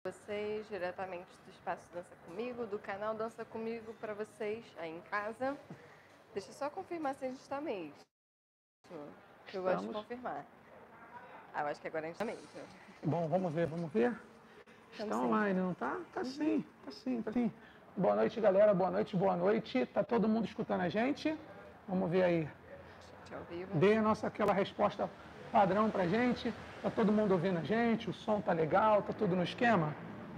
Vocês diretamente do Espaço Dança Comigo, do canal Dança Comigo para vocês aí em casa. Deixa eu só confirmar se a gente está mesmo. Que eu gosto de confirmar. Eu acho que agora a gente está mesmo. Bom, vamos ver. Está online, não tá? Tá sim. Boa noite, galera. Boa noite. Tá todo mundo escutando a gente? Vamos ver aí. Dê aquela resposta padrão pra gente. Tá todo mundo ouvindo a gente? O som tá legal? Tá tudo no esquema?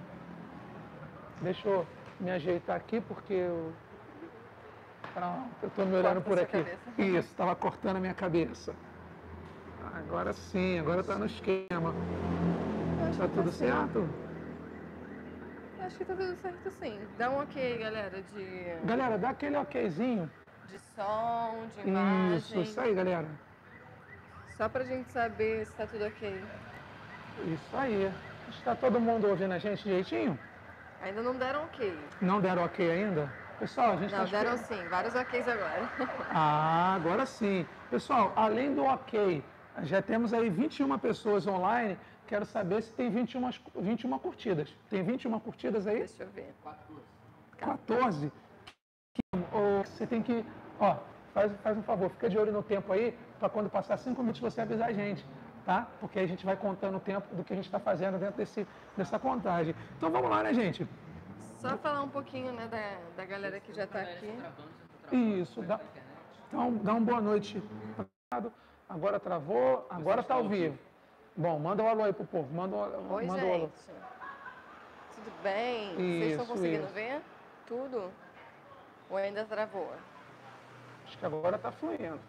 Deixa eu me ajeitar aqui porque eu tô me olhando por aqui. Isso, estava cortando a minha cabeça. Agora sim, agora tá no esquema. Tá tudo certo? Acho que tá tudo certo sim. Dá um ok, galera, Galera, dá aquele okzinho. De som, de imagem. Isso aí, galera. Só pra gente saber se tá tudo ok. Isso aí. Está todo mundo ouvindo a gente direitinho? Ainda não deram ok. Não deram ok ainda? Pessoal, a gente Não, deram sim. Vários oks agora. Agora sim. Pessoal, além do ok, já temos aí 21 pessoas online. Quero saber se tem 21 curtidas. Tem 21 curtidas aí? Deixa eu ver. 14? Você tem que... Ó, faz um favor, fica de olho no tempo aí, para quando passar 5 minutos você avisar a gente, tá? Porque aí a gente vai contando o tempo do que a gente está fazendo dentro dessa contagem. Então vamos lá, né, gente? Só falar um pouquinho, né, da galera que já está aqui. Isso, então dá uma boa noite. Agora travou, agora está ao vivo. Bom, manda um alô aí pro povo. Oi, manda gente. Um alô. Tudo bem? Vocês estão conseguindo ver tudo? Ou ainda travou? Acho que agora está fluindo.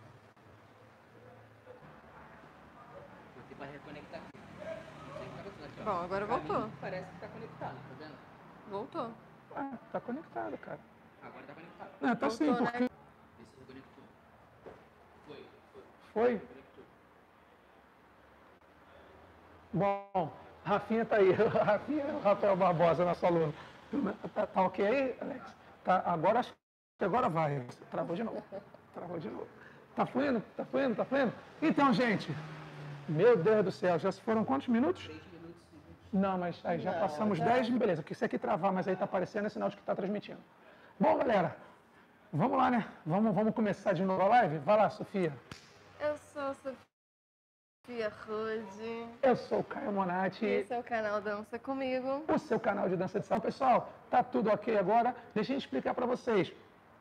Vou ter para reconectar aqui. Bom, agora voltou. Parece que está conectado, tá vendo? Voltou. Tá conectado, cara. Agora tá conectado. Não, tá sim, porque... Vê se reconectou. Foi? Conectou. Bom, Rafinha tá aí. Rafael Barbosa, nosso aluno. Tá ok aí, Alex? Tá, agora vai. Travou de novo. Tá fluindo? Então, gente, meu Deus do céu, já se foram quantos minutos? 3 minutos. Não, mas aí já passamos 10, beleza. Que se aqui travar, mas aí tá aparecendo, é sinal de que tá transmitindo. Bom, galera, vamos lá, né? Vamos começar de novo a live? Vai lá, Sofia. Eu sou a Sofia Rude. Eu sou o Caio Monati. Esse é o canal Dança Comigo. O seu canal de dança de salão. Pessoal, tá tudo ok agora? Deixa eu explicar para vocês.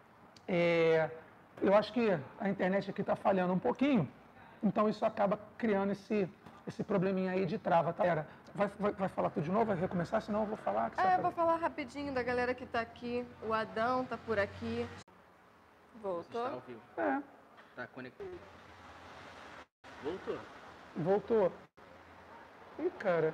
Eu acho que a internet aqui está falhando um pouquinho, então isso acaba criando esse probleminha aí de trava, tá, galera? Vai falar tudo de novo? Vai recomeçar? Senão eu vou falar... Eu vou falar rapidinho da galera que tá aqui. O Adão tá por aqui. Voltou? Está ao vivo. Tá conectado. Voltou. Ih, cara.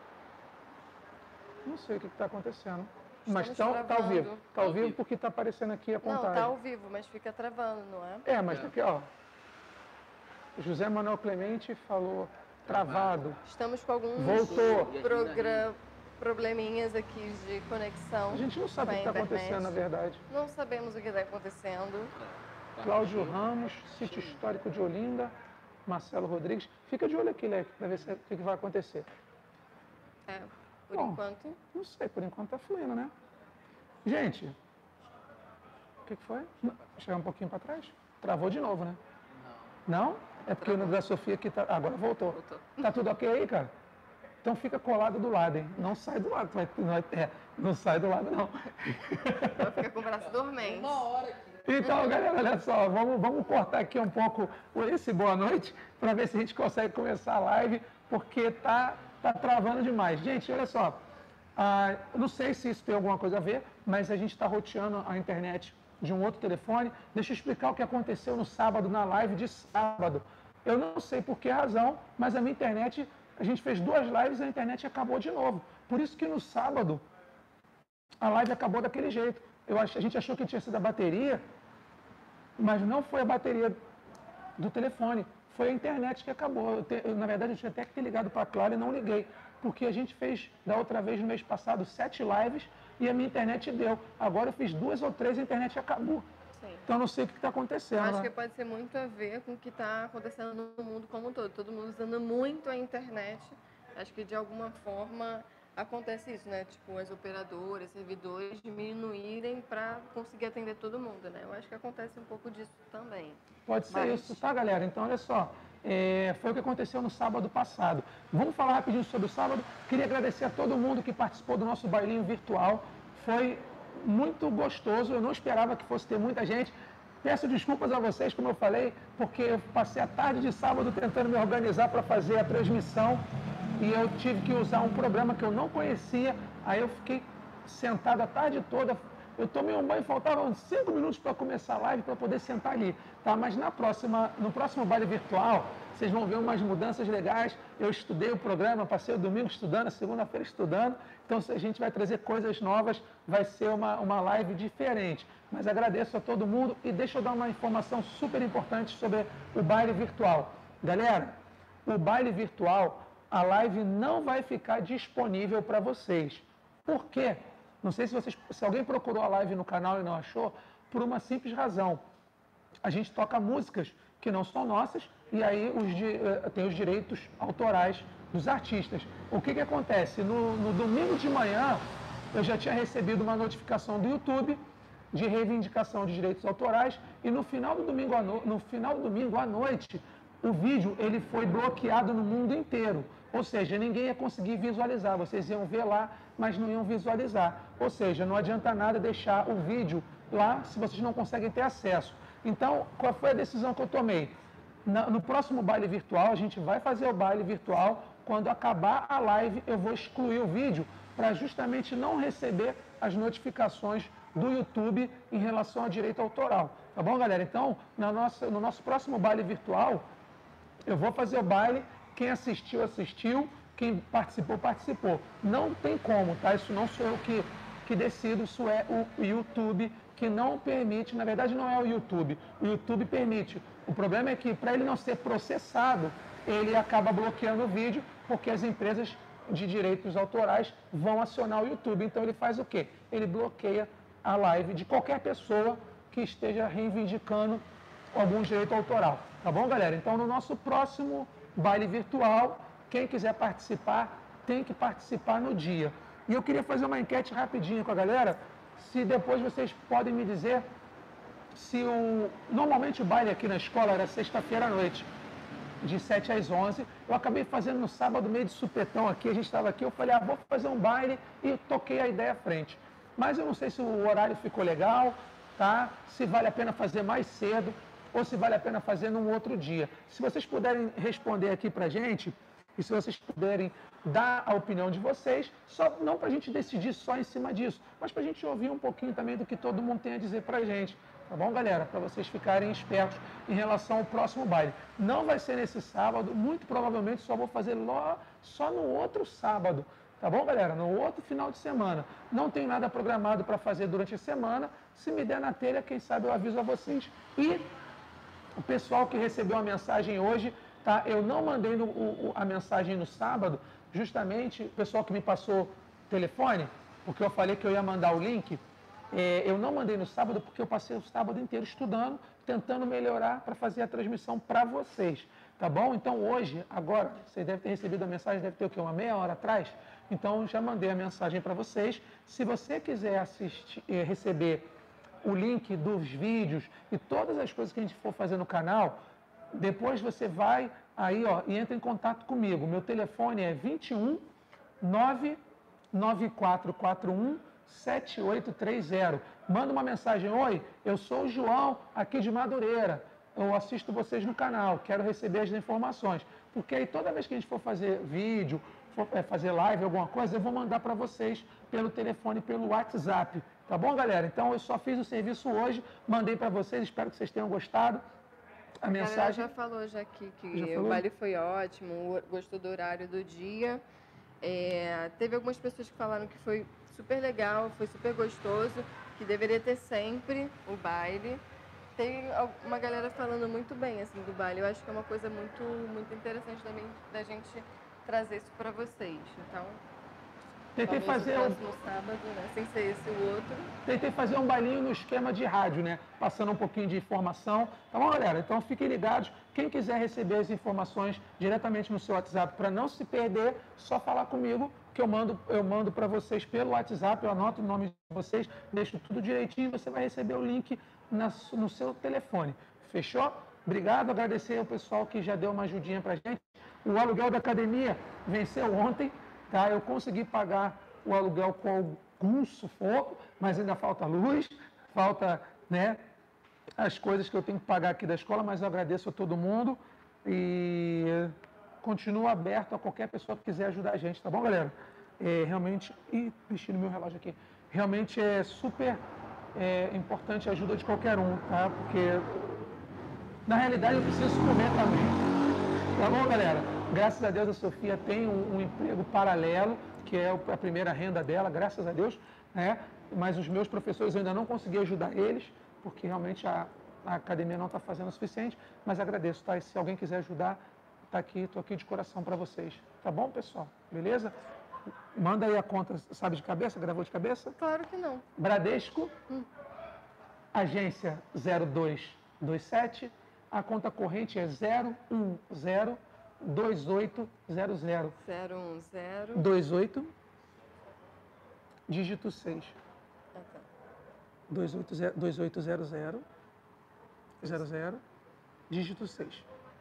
Não sei o que está acontecendo. Mas tá ao vivo. Tá ao vivo porque tá aparecendo aqui a contagem. Não, tá ao vivo, mas fica travando, não é? Mas tá aqui, ó. José Manuel Clemente falou travado. Estamos com alguns probleminhas aqui de conexão. A gente não sabe o que está acontecendo, na verdade. Não sabemos o que está acontecendo. Cláudio Ramos, Sítio Histórico de Olinda, Marcelo Rodrigues. Fica de olho aqui, Leque, para ver o que vai acontecer. Por enquanto? Não sei, por enquanto tá fluindo, né? Gente, o que foi? Chegar um pouquinho para trás? Travou de novo, né? Não? É porque o da Sofia aqui tá... Agora voltou. Tá tudo ok aí, cara? Então fica colado do lado, hein? Não sai do lado. Não sai do lado, não. Vai ficar com o braço dormente. Uma hora aqui. Então, galera, olha só. Vamos cortar aqui um pouco esse boa noite para ver se a gente consegue começar a live, porque tá travando demais. Gente, olha só. Não sei se isso tem alguma coisa a ver, mas a gente está roteando a internet de um outro telefone. Deixa eu explicar o que aconteceu no sábado, na live de sábado. Eu não sei por que razão, mas a minha internet, a gente fez 2 lives e a internet acabou de novo. Por isso que no sábado a live acabou daquele jeito. A gente achou que tinha sido a bateria, mas não foi a bateria do telefone. Foi a internet que acabou. Na verdade, eu tinha até que ter ligado para a Clara e não liguei. Porque a gente fez, da outra vez, no mês passado, 7 lives e a minha internet deu. Agora eu fiz 2 ou 3 e a internet acabou. Sim. Então, eu não sei o que está acontecendo. Acho que pode ser muito a ver com o que está acontecendo no mundo como um todo. Todo mundo usando muito a internet. Acho que, de alguma forma, acontece isso, né? Tipo, as operadoras, servidores diminuírem para conseguir atender todo mundo, né? Eu acho que acontece um pouco disso também. Pode ser isso, tá, galera? Então, olha só, foi o que aconteceu no sábado passado. Vamos falar rapidinho sobre o sábado. Queria agradecer a todo mundo que participou do nosso bailinho virtual. Foi muito gostoso, eu não esperava que fosse ter muita gente. Peço desculpas a vocês, como eu falei, porque eu passei a tarde de sábado tentando me organizar para fazer a transmissão e eu tive que usar um programa que eu não conhecia. Aí eu fiquei sentado a tarde toda. Eu tomei um banho, faltavam 5 minutos para começar a live para poder sentar ali, tá? Mas no próximo baile virtual, vocês vão ver umas mudanças legais. Eu estudei o programa, passei o domingo estudando, a segunda-feira estudando. Então a gente vai trazer coisas novas, vai ser uma live diferente. Mas agradeço a todo mundo e deixa eu dar uma informação super importante sobre o baile virtual. Galera, o baile virtual, a live não vai ficar disponível para vocês. Por quê? Não sei se alguém procurou a live no canal e não achou, por uma simples razão. A gente toca músicas que não são nossas e aí tem os direitos autorais dos artistas. O que acontece? No domingo de manhã, eu já tinha recebido uma notificação do YouTube de reivindicação de direitos autorais e no final do domingo à noite, o vídeo ele foi bloqueado no mundo inteiro. Ou seja, ninguém ia conseguir visualizar. Vocês iam ver lá, mas não iam visualizar. Ou seja, não adianta nada deixar o vídeo lá se vocês não conseguem ter acesso. Então, qual foi a decisão que eu tomei? No próximo baile virtual, a gente vai fazer o baile virtual. Quando acabar a live, eu vou excluir o vídeo para justamente não receber as notificações do YouTube em relação ao direito autoral. Tá bom, galera? Então, no nosso próximo baile virtual, eu vou fazer o baile. Quem assistiu, assistiu. Quem participou, participou. Não tem como, tá? Isso não sou eu que decido, isso é o YouTube que não permite. Na verdade, não é o YouTube. O YouTube permite. O problema é que, para ele não ser processado, ele acaba bloqueando o vídeo, porque as empresas de direitos autorais vão acionar o YouTube. Então, ele faz o quê? Ele bloqueia a live de qualquer pessoa que esteja reivindicando algum direito autoral. Tá bom, galera? Então, no nosso próximo baile virtual, quem quiser participar, tem que participar no dia. E eu queria fazer uma enquete rapidinho com a galera, se depois vocês podem me dizer se normalmente o baile aqui na escola era sexta-feira à noite, de 7 às 11. Eu acabei fazendo no sábado meio de supetão aqui, a gente estava aqui, eu falei, vou fazer um baile e toquei a ideia à frente. Mas eu não sei se o horário ficou legal, tá? Se vale a pena fazer mais cedo ou se vale a pena fazer num outro dia. Se vocês puderem responder aqui pra gente, e se vocês puderem dar a opinião de vocês, não para a gente decidir só em cima disso, mas para a gente ouvir um pouquinho também do que todo mundo tem a dizer para a gente. Tá bom, galera? Para vocês ficarem espertos em relação ao próximo baile. Não vai ser nesse sábado, muito provavelmente só vou fazer só no outro sábado. Tá bom, galera? No outro final de semana. Não tem nada programado para fazer durante a semana. Se me der na telha, quem sabe eu aviso a vocês. E o pessoal que recebeu a mensagem hoje, tá? Eu não mandei a mensagem no sábado, justamente o pessoal que me passou o telefone, porque eu falei que eu ia mandar o link. Eu não mandei no sábado porque eu passei o sábado inteiro estudando, tentando melhorar para fazer a transmissão para vocês. Tá bom? Então hoje, agora, vocês devem ter recebido a mensagem, deve ter o quê? Uma meia hora atrás? Então já mandei a mensagem para vocês. Se você quiser receber o link dos vídeos e todas as coisas que a gente for fazer no canal, depois você vai aí, e entra em contato comigo. Meu telefone é 21 99441 7830. Manda uma mensagem: oi, eu sou o João aqui de Madureira. Eu assisto vocês no canal, quero receber as informações. Porque aí toda vez que a gente for fazer vídeo, for fazer live, alguma coisa, eu vou mandar para vocês pelo telefone, pelo WhatsApp. Tá bom, galera? Então eu só fiz o serviço hoje, mandei para vocês, espero que vocês tenham gostado. A mensagem já falou já aqui que o baile foi ótimo, gostou do horário do dia. Teve algumas pessoas que falaram que foi super legal, foi super gostoso, que deveria ter sempre o baile. Tem uma galera falando muito bem assim do baile. Eu acho que é uma coisa muito interessante também da gente trazer isso para vocês. Então, Tentei fazer o próximo sábado, né? Sem ser esse o outro. Tentei fazer um bailinho no esquema de rádio, né? Passando um pouquinho de informação. Tá bom, galera? Então fiquem ligados. Quem quiser receber as informações diretamente no seu WhatsApp para não se perder, só falar comigo que eu mando para vocês pelo WhatsApp, eu anoto o nome de vocês, deixo tudo direitinho, você vai receber o link no seu telefone. Fechou? Obrigado, agradecer ao pessoal que já deu uma ajudinha para a gente. O aluguel da academia venceu ontem, tá? Eu consegui pagar o aluguel com algum sufoco, mas ainda falta luz, falta, né, as coisas que eu tenho que pagar aqui da escola, mas eu agradeço a todo mundo e continuo aberto a qualquer pessoa que quiser ajudar a gente, tá bom, galera? Realmente, mexendo meu relógio aqui, realmente é super importante a ajuda de qualquer um, tá? Porque, na realidade, eu preciso comer também. Tá bom, galera? Graças a Deus a Sofia tem um emprego paralelo, que é a primeira renda dela, graças a Deus, né? Mas os meus professores eu ainda não consegui ajudar eles, porque realmente a academia não está fazendo o suficiente, mas agradeço, tá? E se alguém quiser ajudar, tá aqui, estou aqui de coração para vocês. Tá bom, pessoal? Beleza? Manda aí a conta, sabe de cabeça? Gravou de cabeça? Claro que não. Bradesco, agência 0227, a conta corrente é 0102800. 010. 28, dígito 6. Ah, tá. 2800, 00, dígito 6.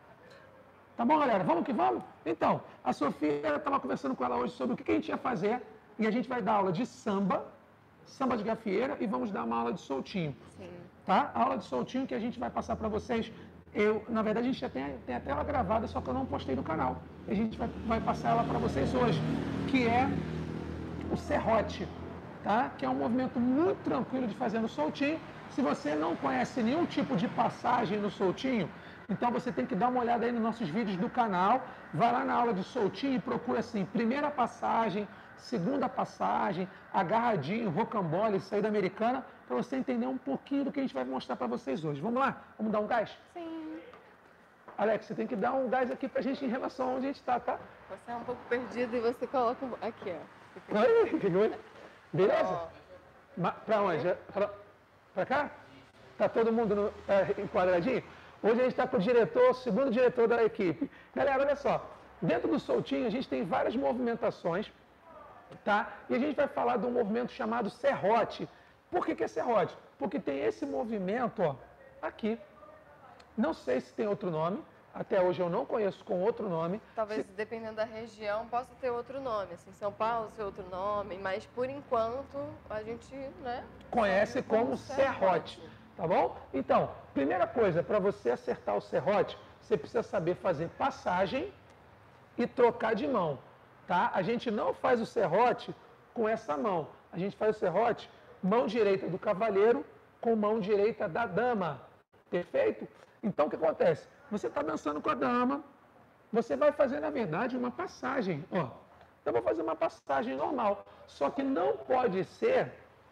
Tá bom, galera? Vamos que vamos? Então, a Sofia estava conversando com ela hoje sobre o que a gente ia fazer e a gente vai dar aula de samba de gafieira e vamos dar uma aula de soltinho. Sim. Tá? A aula de soltinho que a gente vai passar para vocês. Na verdade, a gente já tem até ela gravada, só que eu não postei no canal. A gente vai passar ela para vocês hoje, que é o serrote, tá? Que é um movimento muito tranquilo de fazer no soltinho. Se você não conhece nenhum tipo de passagem no soltinho, então você tem que dar uma olhada aí nos nossos vídeos do canal, vai lá na aula de soltinho e procura assim, primeira passagem, segunda passagem, agarradinho, rocambole, saída americana, para você entender um pouquinho do que a gente vai mostrar para vocês hoje. Vamos lá? Vamos dar um gás? Sim. Alex, você tem que dar um gás aqui pra gente em relação a onde a gente está, tá? Você é um pouco perdido e você coloca aqui, ó. Oi, beleza? Pra onde? Pra cá? Tá todo mundo enquadradinho? Hoje a gente está com o diretor, o segundo diretor da equipe. Galera, olha só. Dentro do soltinho a gente tem várias movimentações, tá? E a gente vai falar de um movimento chamado serrote. Por que é serrote? Porque tem esse movimento, ó, aqui. Não sei se tem outro nome. Até hoje eu não conheço com outro nome. Talvez, dependendo da região, possa ter outro nome. Assim, São Paulo ser outro nome, mas por enquanto a gente, né, conhece como serrote, tá bom? Então, primeira coisa, para você acertar o serrote, você precisa saber fazer passagem e trocar de mão, tá? A gente não faz o serrote com essa mão. A gente faz o serrote mão direita do cavaleiro com mão direita da dama. Perfeito? Então, o que acontece? Você está dançando com a dama, você vai fazer, na verdade, uma passagem. Ó, eu vou fazer uma passagem normal, só que não pode ser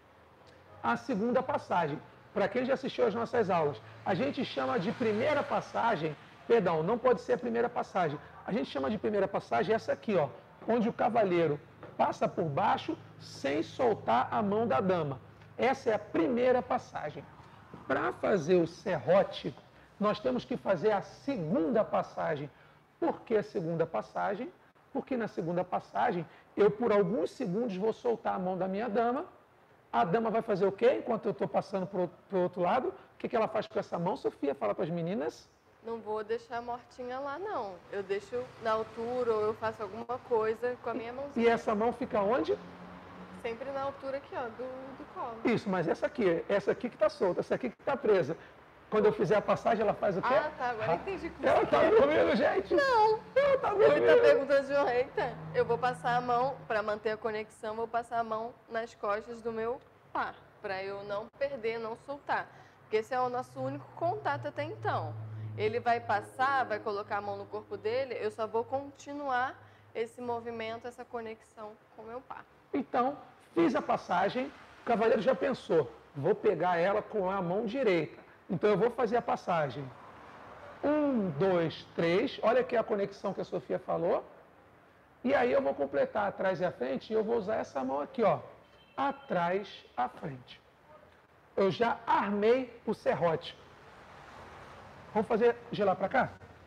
a segunda passagem. Para quem já assistiu às nossas aulas, a gente chama de primeira passagem, perdão, não pode ser a primeira passagem. A gente chama de primeira passagem essa aqui, ó, onde o cavaleiro passa por baixo sem soltar a mão da dama. Essa é a primeira passagem. Para fazer o serrote, nós temos que fazer a segunda passagem. Por que a segunda passagem? Porque na segunda passagem, eu por alguns segundos vou soltar a mão da minha dama. A dama vai fazer o quê? Enquanto eu estou passando para o outro lado, o que ela faz com essa mão, Sofia? Fala para as meninas. Não vou deixar mortinha lá, não. Eu deixo na altura ou eu faço alguma coisa com a minha mãozinha. E essa mão fica onde? Sempre na altura aqui, ó, do colo. Isso, mas essa aqui que está solta, essa aqui que está presa. Quando eu fizer a passagem, ela faz o quê? Ah, tá, agora entendi como ela está dormindo, gente? Não. Ela está dormindo. Ele tá perguntando de eita, eu vou passar a mão, para manter a conexão, vou passar a mão nas costas do meu par, para eu não perder, não soltar. Porque esse é o nosso único contato até então. Ele vai passar, vai colocar a mão no corpo dele, eu só vou continuar esse movimento, essa conexão com o meu par. Então, fiz a passagem, o cavaleiro já pensou, vou pegar ela com a mão direita. Então, eu vou fazer a passagem. 1, 2, 3, olha aqui a conexão que a Sofia falou. E aí eu vou completar atrás e a frente e eu vou usar essa mão aqui, ó. Atrás, à frente. Eu já armei o serrote. Vamos fazer de lá para cá?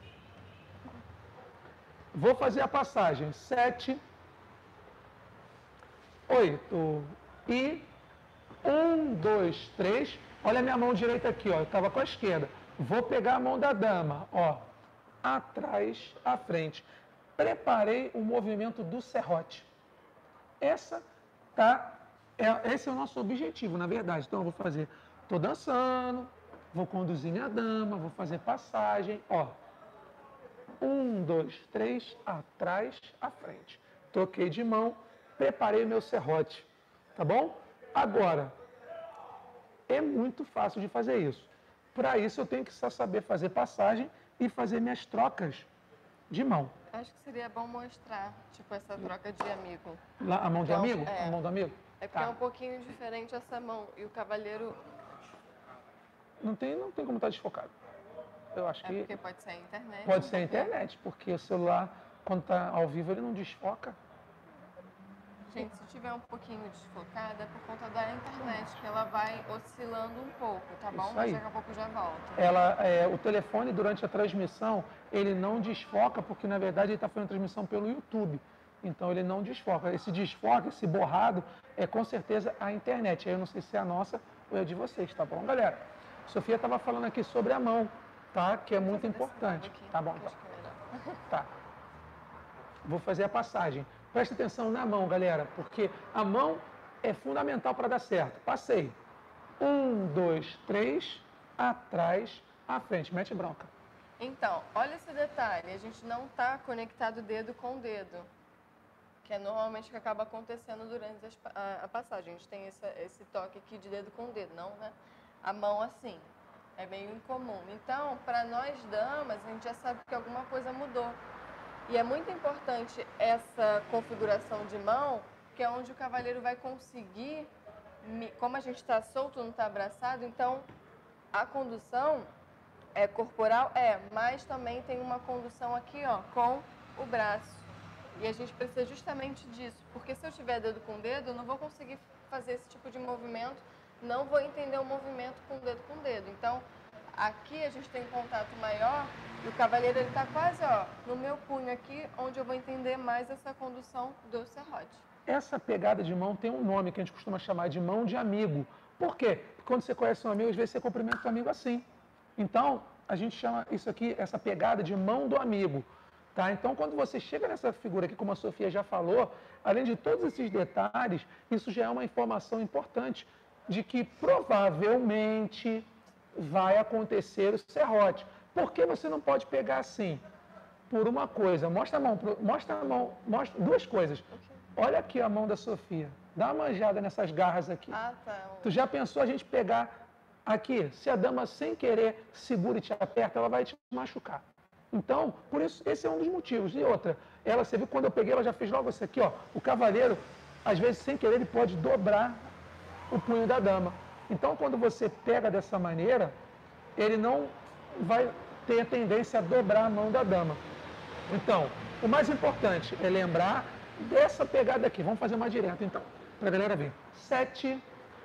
Vou fazer a passagem. 7, 8 e 1, 2, 3. Olha a minha mão direita aqui, ó. Eu estava com a esquerda. Vou pegar a mão da dama, ó. Atrás, à frente. Preparei o movimento do serrote. Esse é o nosso objetivo, na verdade. Então, eu vou fazer, estou dançando, vou conduzir minha dama, vou fazer passagem, ó. 1, 2, 3, atrás, à frente. Troquei de mão, preparei meu serrote, tá bom? Agora, é muito fácil de fazer isso. Para isso, eu tenho que só saber fazer passagem e fazer minhas trocas de mão. Acho que seria bom mostrar, tipo, essa troca de amigo. Lá, a mão de amigo? É. A mão do amigo? É porque é um pouquinho diferente essa mão. E o cavaleiro... Não tem como estar desfocado. Eu acho que... porque pode ser a internet. Pode ser a internet, porque o celular, quando está ao vivo, ele não desfoca. Gente, se tiver um pouquinho desfocada, é por conta da internet, que ela vai oscilando um pouco, tá bom? Isso aí. Mas daqui a pouco já volta. O telefone, durante a transmissão, ele não desfoca, porque, na verdade, ele está fazendo transmissão pelo YouTube. Então, ele não desfoca. Esse desfoque, esse borrado, é com certeza a internet. Aí eu não sei se é a nossa ou é a de vocês, tá bom, galera? Sofia estava falando aqui sobre a mão, tá? Que é muito importante. Tá bom, então. Tá. Vou fazer a passagem. Presta atenção na mão, galera, porque a mão é fundamental para dar certo. Passei. 1, 2, 3, atrás, à frente. Mete bronca. Então, olha esse detalhe. A gente não está conectado dedo com dedo, que é normalmente o que acaba acontecendo durante a passagem. A gente tem esse toque aqui de dedo com dedo, não, né? A mão assim. É meio incomum. Então, para nós damas, a gente já sabe que alguma coisa mudou. E é muito importante essa configuração de mão, que é onde o cavaleiro vai conseguir, como a gente está solto, não está abraçado, então a condução é corporal, mas também tem uma condução aqui, ó, com o braço. E a gente precisa justamente disso, porque se eu tiver dedo com dedo, eu não vou conseguir fazer esse tipo de movimento, não vou entender o movimento com dedo. Então, aqui a gente tem um contato maior e o cavaleiro ele está quase, ó, no meu punho aqui, onde eu vou entender mais essa condução do serrote. Essa pegada de mão tem um nome que a gente costuma chamar de mão de amigo. Por quê? Porque quando você conhece um amigo, às vezes você cumprimenta o amigo assim. Então, a gente chama isso aqui, essa pegada de mão do amigo. Tá? Então, quando você chega nessa figura aqui, como a Sofia já falou, além de todos esses detalhes, isso já é uma informação importante de que provavelmente vai acontecer o serrote. Por que você não pode pegar assim? Por uma coisa, mostra a mão, mostra duas coisas. Olha aqui a mão da Sofia, dá uma manjada nessas garras aqui. Ah, tá. Tu já pensou a gente pegar aqui? Se a dama sem querer segura e te aperta, ela vai te machucar. Então, por isso, esse é um dos motivos. E outra, você viu quando eu peguei, ela já fez logo isso aqui, ó. O cavaleiro, às vezes, sem querer, ele pode dobrar o punho da dama. Então, quando você pega dessa maneira, ele não vai ter a tendência a dobrar a mão da dama. Então, o mais importante é lembrar dessa pegada aqui. Vamos fazer uma direta, então, para a galera ver. 7,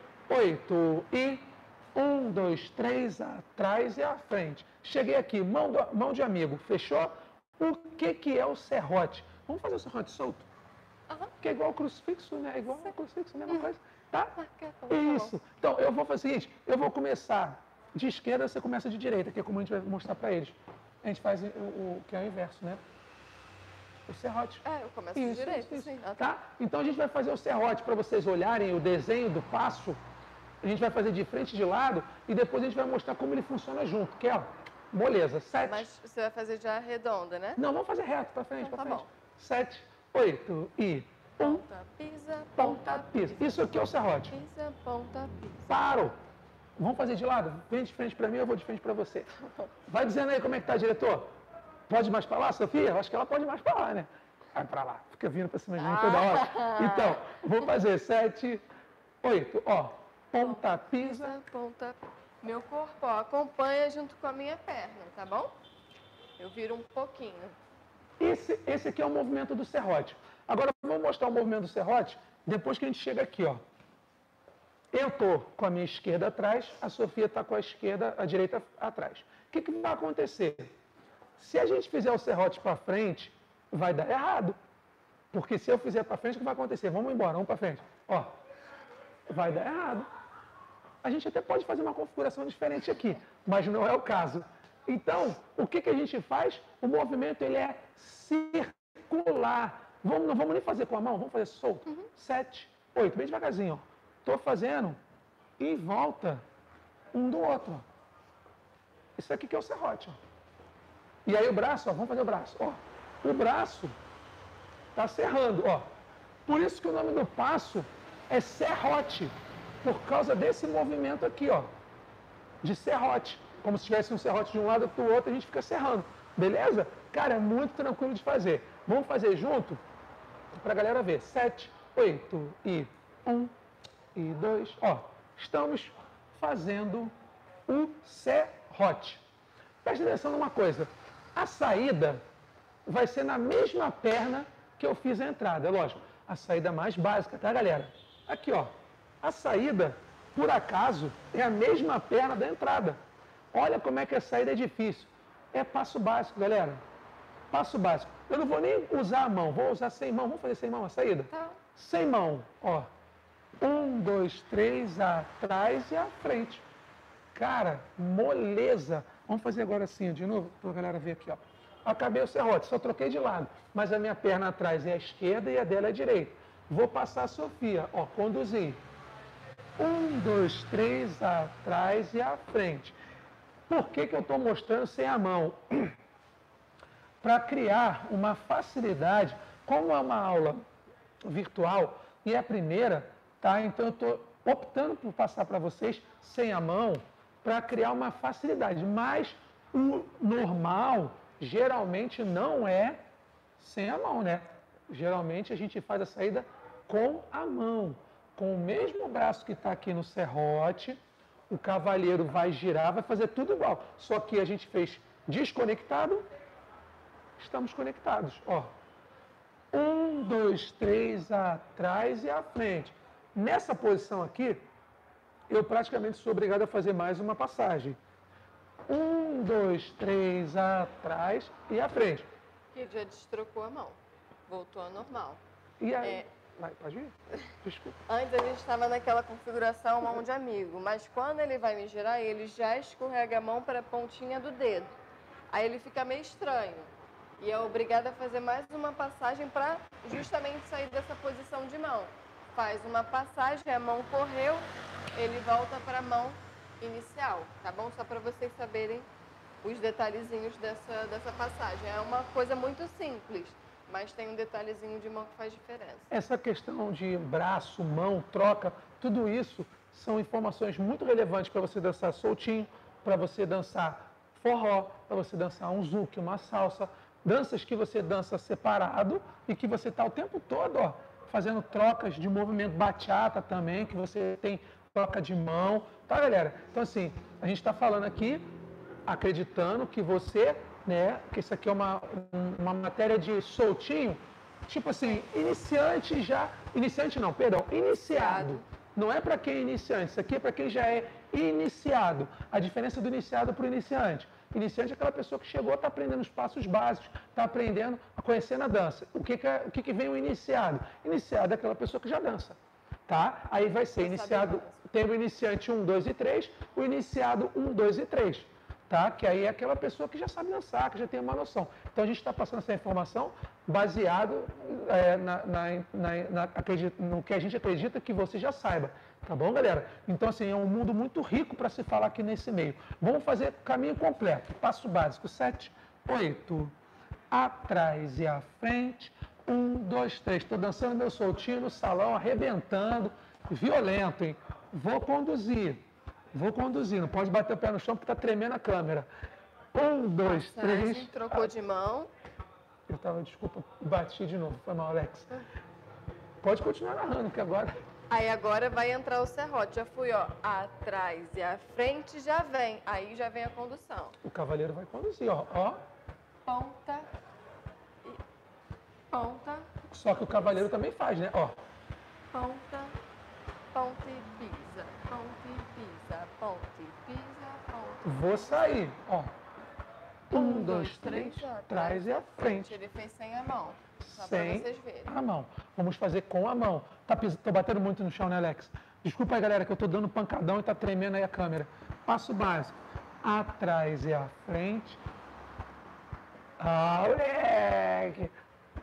8 e 1, 2, 3, atrás e à frente. Cheguei aqui, mão de amigo, fechou? O que é o serrote? Vamos fazer o serrote solto? Que é igual ao crucifixo, né? Igual ao crucifixo, mesma coisa. Tá? Isso. Então, eu vou fazer o seguinte, eu vou começar de esquerda, você começa de direita, que é como a gente vai mostrar para eles. A gente faz o que é o inverso, né? O serrote. Eu começo de direita, sim. Tá? Então, a gente vai fazer o serrote para vocês olharem o desenho do passo. A gente vai fazer de frente e de lado e depois a gente vai mostrar como ele funciona junto, que é, ó, moleza, 7. Mas você vai fazer já redonda, né? Não, vamos fazer reto, para frente, então, para tá frente. 7, 8 e 1. Ponta, pisa, ponta, pisa. Isso aqui é o serrote. Pisa, ponta, pisa. Parou. Vamos fazer de lado? Vem de frente para mim, eu vou de frente para você. Vai dizendo aí como é que tá, diretor. Pode ir mais para lá, Sofia? Eu acho que ela pode ir mais para lá, né? Vai para lá. Fica vindo para cima de mim toda hora. Então, vou fazer 7, 8. Ó, ponta, pisa. Ponta. Meu corpo, ó, acompanha junto com a minha perna, tá bom? Eu viro um pouquinho. Esse aqui é o movimento do serrote. Agora, vamos mostrar o movimento do serrote depois que a gente chega aqui, ó. Eu estou com a minha esquerda atrás, a Sofia está com a direita atrás. O que vai acontecer? Se a gente fizer o serrote para frente, vai dar errado. Porque se eu fizer para frente, o que vai acontecer? Vamos embora, vamos para frente. Ó, vai dar errado. A gente até pode fazer uma configuração diferente aqui, mas não é o caso. Então, o que a gente faz? O movimento ele é circular. Não vamos nem fazer com a mão, vamos fazer solto. 7, 8, bem devagarzinho. Estou fazendo em volta um do outro. Ó. Isso aqui que é o serrote. Ó. E aí o braço, ó, vamos fazer o braço. Ó. O braço está serrando. Ó. Por isso que o nome do passo é serrote. Por causa desse movimento aqui, ó, de serrote. Como se tivesse um serrote de um lado para o outro, a gente fica serrando. Beleza? Cara, é muito tranquilo de fazer. Vamos fazer junto? Para a galera ver. 7, 8 e 1 e 2. Ó, estamos fazendo o serrote. Presta atenção numa coisa. A saída vai ser na mesma perna que eu fiz a entrada. É lógico. A saída mais básica, tá, galera? Aqui, ó. A saída, por acaso, é a mesma perna da entrada. Olha como é que a saída é difícil. É passo básico, galera. Passo básico. Eu não vou nem usar a mão, vou usar sem mão. Vamos fazer sem mão a saída? Tá. Sem mão, ó. 1, 2, 3, atrás e à frente. Cara, moleza. Vamos fazer agora assim, de novo, para a galera ver aqui, ó. Acabei o serrote, só troquei de lado. Mas a minha perna atrás é a esquerda e a dela é a direita. Vou passar a Sofia, ó, conduzir. 1, 2, 3, atrás e à frente. Por que eu estou mostrando sem a mão? Para criar uma facilidade, como é uma aula virtual e é a primeira, tá? Então eu estou optando por passar para vocês sem a mão para criar uma facilidade. Mas o normal geralmente não é sem a mão, né? Geralmente a gente faz a saída com a mão. Com o mesmo braço que está aqui no serrote, o cavalheiro vai girar, vai fazer tudo igual. Só que a gente fez desconectado, estamos conectados. Ó. 1, 2, 3, atrás e à frente. Nessa posição aqui, eu praticamente sou obrigado a fazer mais uma passagem. 1, 2, 3, atrás e à frente. Que já destrocou a mão. Voltou ao normal. E aí? Vai, pode ir? Desculpa. Antes a gente estava naquela configuração mão de amigo, mas quando ele vai me girar, ele já escorrega a mão para a pontinha do dedo. Aí ele fica meio estranho. E é obrigado a fazer mais uma passagem para justamente sair dessa posição de mão. Faz uma passagem, a mão correu, ele volta para a mão inicial, tá bom? Só para vocês saberem os detalhezinhos dessa passagem. É uma coisa muito simples. Mas tem um detalhezinho de mão que faz diferença. Essa questão de braço, mão, troca, tudo isso são informações muito relevantes para você dançar soltinho, para você dançar forró, para você dançar um zouk, uma salsa. Danças que você dança separado e que você está o tempo todo, ó, fazendo trocas de movimento, bachata também, que você tem troca de mão. Tá, galera? Então, assim, a gente está falando aqui, acreditando que você... né? Que isso aqui é uma matéria de soltinho, tipo assim, iniciante já, iniciante não, perdão, iniciado. Não é para quem é iniciante, isso aqui é para quem já é iniciado. A diferença do iniciado para o iniciante. Iniciante é aquela pessoa que chegou, está aprendendo os passos básicos, está aprendendo a conhecer a dança. O que vem o iniciado? Iniciado é aquela pessoa que já dança, tá? Aí vai ser iniciado, tem o iniciante 1, 2 e 3, o iniciado 1, 2 e 3. Tá? Que aí é aquela pessoa que já sabe dançar, que já tem uma noção. Então a gente está passando essa informação baseado no que a gente acredita que você já saiba. Tá bom, galera? Então, assim, é um mundo muito rico para se falar aqui nesse meio. Vamos fazer caminho completo. Passo básico, 7, 8, atrás e à frente. 1, 2, 3. Estou dançando meu soltinho no salão, arrebentando, violento, hein? Vou conduzir. Não pode bater o pé no chão porque está tremendo a câmera. 1, 2, 3. Trocou de mão. Eu estava, desculpa, bati de novo. Foi mal, Alex. Pode continuar narrando, que agora... Aí agora vai entrar o serrote. Já fui, ó, atrás e à frente já vem. Aí já vem a condução. O cavaleiro vai conduzir, ó. Ponta e Ponta. Só que o cavaleiro também faz, né? Ó. Ponta, ponta e pisa. Ponta e pisa, ponta e pisa, ponta. Vou sair, ó. 1, 2, 3, trás e a frente. Ele fez sem a mão, só Sem pra vocês verem. a mão. Vamos fazer com a mão. Tô batendo muito no chão, né, Alex? Desculpa aí, galera, que eu tô dando pancadão e tá tremendo aí a câmera. Passo básico. Atrás e a frente. Ah, moleque!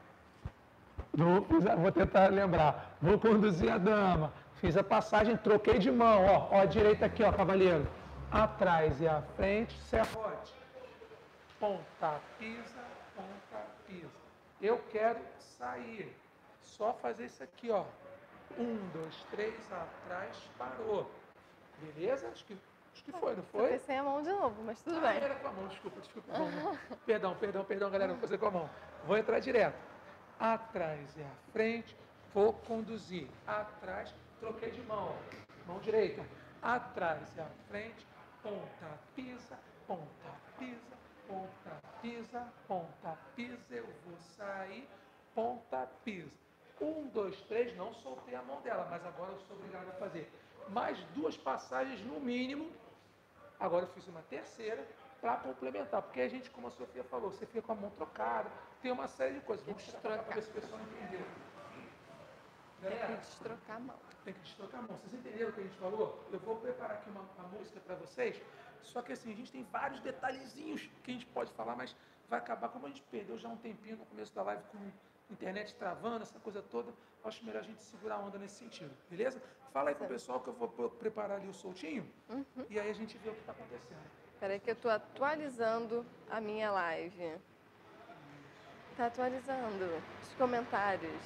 Vou tentar lembrar. Vou conduzir a dama. Fiz a passagem, troquei de mão. Ó, a direita aqui, ó, cavaleiro. Atrás e a frente, serrote. Ponta, pisa, ponta, pisa. Eu quero sair. Só fazer isso aqui, ó. 1, 2, 3, atrás, parou. Beleza? Acho que foi, não foi? Eu sem a mão de novo, mas tudo bem. Era com a mão, desculpa. Perdão, galera, vou fazer com a mão. Vou entrar direto. Atrás e a frente, vou conduzir. Atrás, troquei de mão. Mão direita. Atrás e a frente, ponta, pisa, ponta, pisa, ponta, pisa, ponta, pisa. Eu vou sair, ponta, pisa. 1, 2, 3, não soltei a mão dela, mas agora eu sou obrigado a fazer mais 2 passagens no mínimo. Agora eu fiz uma terceira para complementar, porque a gente, como a Sofia falou, você fica com a mão trocada, tem uma série de coisas. Vamos trocar para ver se o pessoal entendeu. Tem que destrocar a mão. Tem que destrocar a mão. Vocês entenderam o que a gente falou? Eu vou preparar aqui uma música para vocês, só que assim, a gente tem vários detalhezinhos que a gente pode falar, mas vai acabar, como a gente perdeu já um tempinho no começo da live com internet travando, essa coisa toda, acho melhor a gente segurar a onda nesse sentido, beleza? Fala aí pro pessoal que eu vou preparar ali o soltinho, e aí a gente vê o que está acontecendo. Peraí que eu estou atualizando a minha live. Tá atualizando os comentários.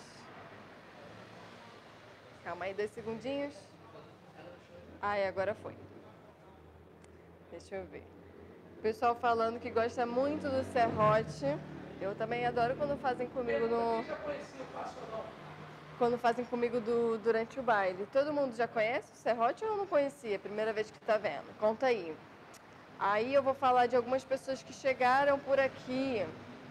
Calma aí, 2 segundinhos. Ai, agora foi. Deixa eu ver. O pessoal falando que gosta muito do serrote. Eu também adoro quando fazem comigo durante o baile. Todo mundo já conhece o serrote ou não conhecia? Primeira vez que está vendo? Conta aí. Aí eu vou falar de algumas pessoas que chegaram por aqui.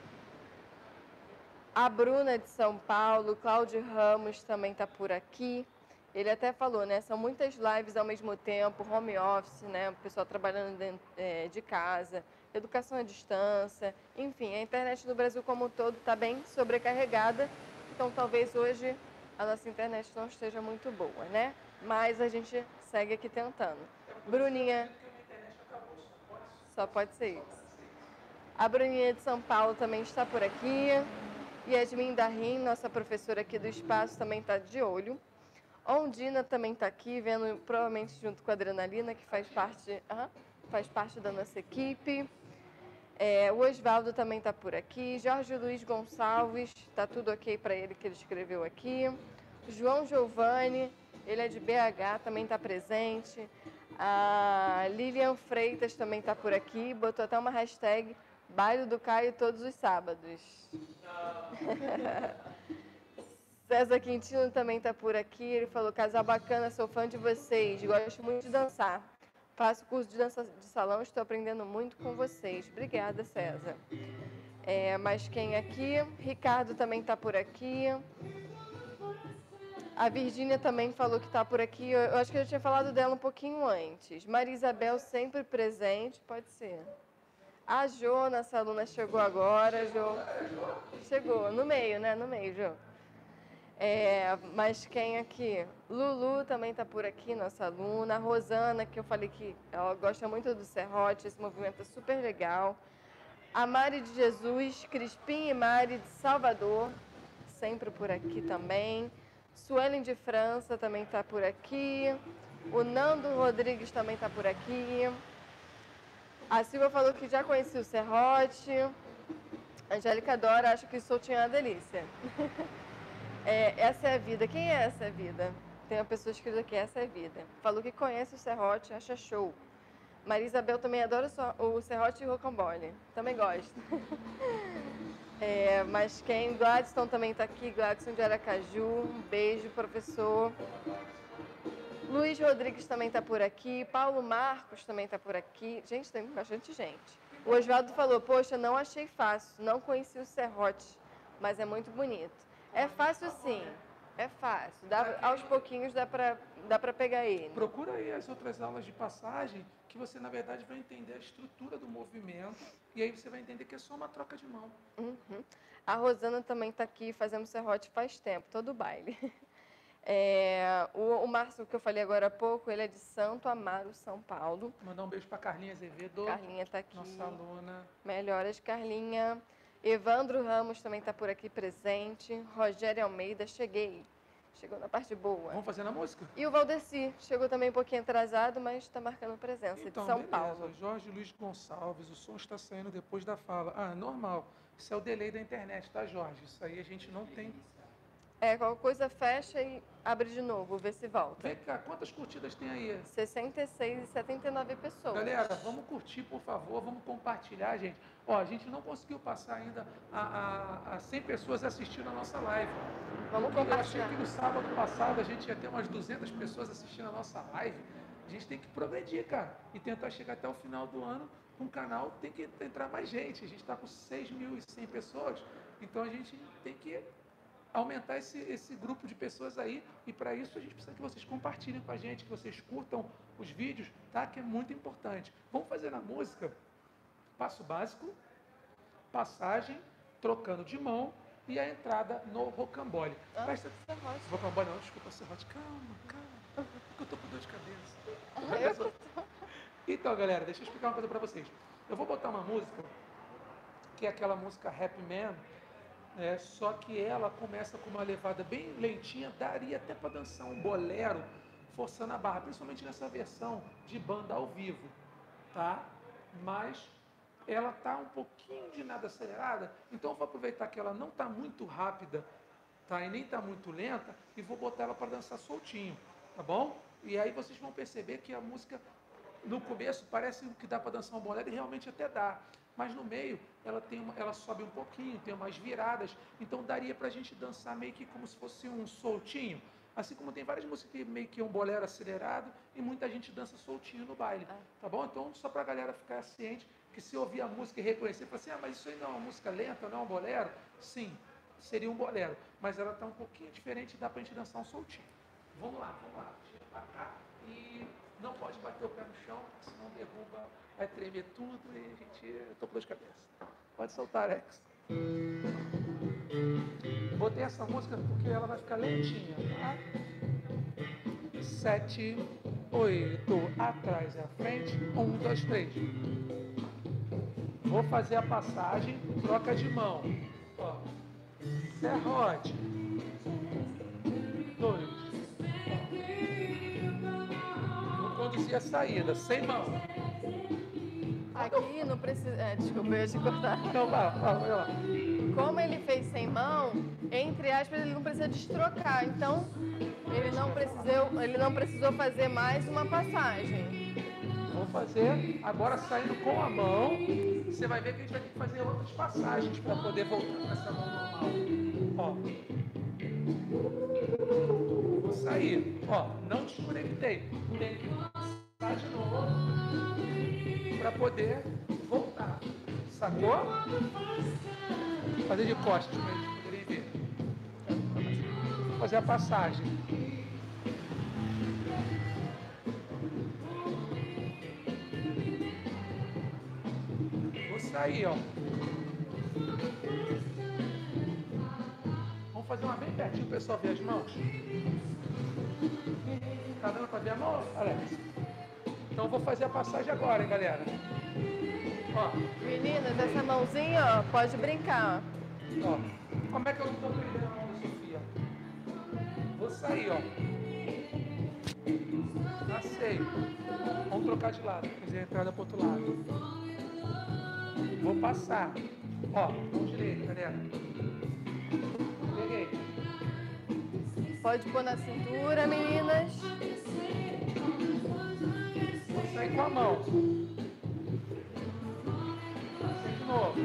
A Bruna de São Paulo, Cláudio Ramos também está por aqui. Ele até falou, né? São muitas lives ao mesmo tempo, home office, né? O pessoal trabalhando dentro, de casa, educação à distância. Enfim, a internet no Brasil como um todo está bem sobrecarregada. Então, talvez hoje a nossa internet não esteja muito boa, né? Mas a gente segue aqui tentando. Bruninha... Só pode ser isso. A Bruninha de São Paulo também está por aqui. Yasmin Darim, nossa professora aqui do espaço, também está de olho. Ondina também está aqui, vendo provavelmente junto com a Adrenalina, que faz parte da nossa equipe. O Osvaldo também está por aqui. Jorge Luiz Gonçalves, está tudo ok para ele que ele escreveu aqui. João Giovanni, ele é de BH, também está presente. A Lilian Freitas também está por aqui, botou até uma hashtag Baile do Caio todos os sábados. César Quintino também está por aqui, ele falou, casal bacana, sou fã de vocês, gosto muito de dançar. Faço curso de dança de salão, estou aprendendo muito com vocês. Obrigada, César. Mas quem aqui? Ricardo também está por aqui. A Virgínia também falou que está por aqui. Eu acho que eu tinha falado dela um pouquinho antes. Maria Isabel sempre presente, pode ser. A Jo, nossa aluna, chegou agora. Jo. Chegou, no meio, né? No meio, Jo. Mas quem aqui? Lulu também está por aqui, nossa aluna. A Rosana, que eu falei que ela gosta muito do serrote, esse movimento é super legal. A Mari de Jesus, Crispim e Mari de Salvador, sempre por aqui também. Suelen de França também está por aqui. O Nando Rodrigues também está por aqui. A Silva falou que já conhecia o serrote. A Angélica Dora acha que o soltinho é uma delícia. Essa é a vida. Quem é essa vida? Tem uma pessoa escrita aqui, essa é a vida. Falou que conhece o serrote, acha show. Maria Isabel também adora o serrote e o rocambole. Também gosta. Mas quem? Gladstone também está aqui, Gladstone de Aracaju. Um beijo, professor. Luiz Rodrigues também está por aqui. Paulo Marcos também está por aqui. Gente, tem bastante gente. O Osvaldo falou, poxa, não achei fácil, não conheci o serrote. mas é muito bonito. É fácil sim, é fácil. Aos pouquinhos dá pra pegar ele. Procura aí as outras aulas de passagem, que você, na verdade, vai entender a estrutura do movimento, e aí você vai entender que é só uma troca de mão. Uhum. A Rosana também está aqui fazendo serrote faz tempo, todo baile. O Márcio, que eu falei agora há pouco, ele é de Santo Amaro, São Paulo. Mandar um beijo para Carlinha Azevedo. Carlinha está aqui. Nossa aluna. Melhoras, Carlinha. Evandro Ramos também está por aqui presente. Rogério Almeida, cheguei. Chegou na parte boa. Vamos fazer na música? E o Valdeci, chegou também um pouquinho atrasado, mas está marcando presença, então, de São beleza. Paulo. Jorge Luiz Gonçalves, o som está saindo depois da fala. Ah, normal. Isso é o delay da internet, tá, Jorge? Isso aí a gente não tem... Qualquer coisa fecha e abre de novo, vê se volta. Vem cá, quantas curtidas tem aí? 66 e 79 pessoas. Galera, vamos curtir, por favor, vamos compartilhar, gente. Ó, a gente não conseguiu passar ainda a 100 pessoas assistindo a nossa live. Vamos Eu achei compartilhar. que no sábado passado a gente ia ter umas 200 pessoas assistindo a nossa live. A gente tem que progredir, cara, e tentar chegar até o final do ano com o canal. Tem que entrar mais gente. A gente está com 6.100 pessoas, então a gente tem que aumentar esse grupo de pessoas aí, e para isso a gente precisa que vocês compartilhem com a gente, que vocês curtam os vídeos, tá? Que é muito importante. Vamos fazer na música passo básico, passagem, trocando de mão e a entrada no rocambole. Presta atenção. Rocambole não, desculpa, serrote. Calma, porque eu tô com dor de cabeça. Então, galera, deixa eu explicar uma coisa para vocês. Eu vou botar uma música, que é aquela música Happy Man, só que ela começa com uma levada bem lentinha, daria até para dançar um bolero forçando a barra, principalmente nessa versão de banda ao vivo, tá? Mas ela tá um pouquinho de nada acelerada, então eu vou aproveitar que ela não está muito rápida, tá? E nem está muito lenta, e vou botar ela para dançar soltinho, tá bom? E aí vocês vão perceber que a música no começo parece que dá para dançar um bolero, e realmente até dá. Mas no meio ela sobe um pouquinho, tem umas viradas, então daria para a gente dançar meio que como se fosse um soltinho. Assim como tem várias músicas que meio que é um bolero acelerado e muita gente dança soltinho no baile, tá bom? Então só para a galera ficar ciente que se ouvir a música e reconhecer, falar assim, mas isso aí não é uma música lenta, não é um bolero? Sim, seria um bolero, mas ela está um pouquinho diferente e dá para a gente dançar um soltinho. Vamos lá, chega para cá e não pode bater o pé no chão, senão derruba, vai tremer tudo e a gente... Eu tô com dor de cabeça. Pode soltar, Alex. Botei essa música porque ela vai ficar lentinha, tá? 7, 8, atrás e à frente, 1, 2, 3. Vou fazer a passagem, troca de mão. Ó. Serrote. 2. Vou conduzir a saída, sem mão. Aqui não precisa... desculpa, eu ia te cortar. Então vai lá. Como ele fez sem mão, entre aspas, ele não precisa destrocar. Então, ele não precisou fazer mais uma passagem. Vou fazer agora saindo com a mão. Você vai ver que a gente vai ter que fazer outras passagens para poder voltar com essa mão normal. Ó. Vou sair. Ó, não desconectei. Tem que passar de novo para poder voltar. Sacou? Vou fazer de costas para eles poderem ver. Vou fazer a passagem. Vou sair, ó. Vamos fazer uma bem pertinho para o pessoal ver as mãos. Tá dando para ver a mão, Alex? Então eu vou fazer a passagem agora, hein, galera. Ó. Meninas, essa mãozinha, ó, pode brincar. Ó. Como é que eu não estou prendendo a mão da Sofia? Vou sair, ó. Passei. Vamos trocar de lado, fazer a entrada para o outro lado. Vou passar. Ó, mão direita, galera. Peguei. Pode pôr na cintura, meninas. Vou sair com a mão. Passei de novo.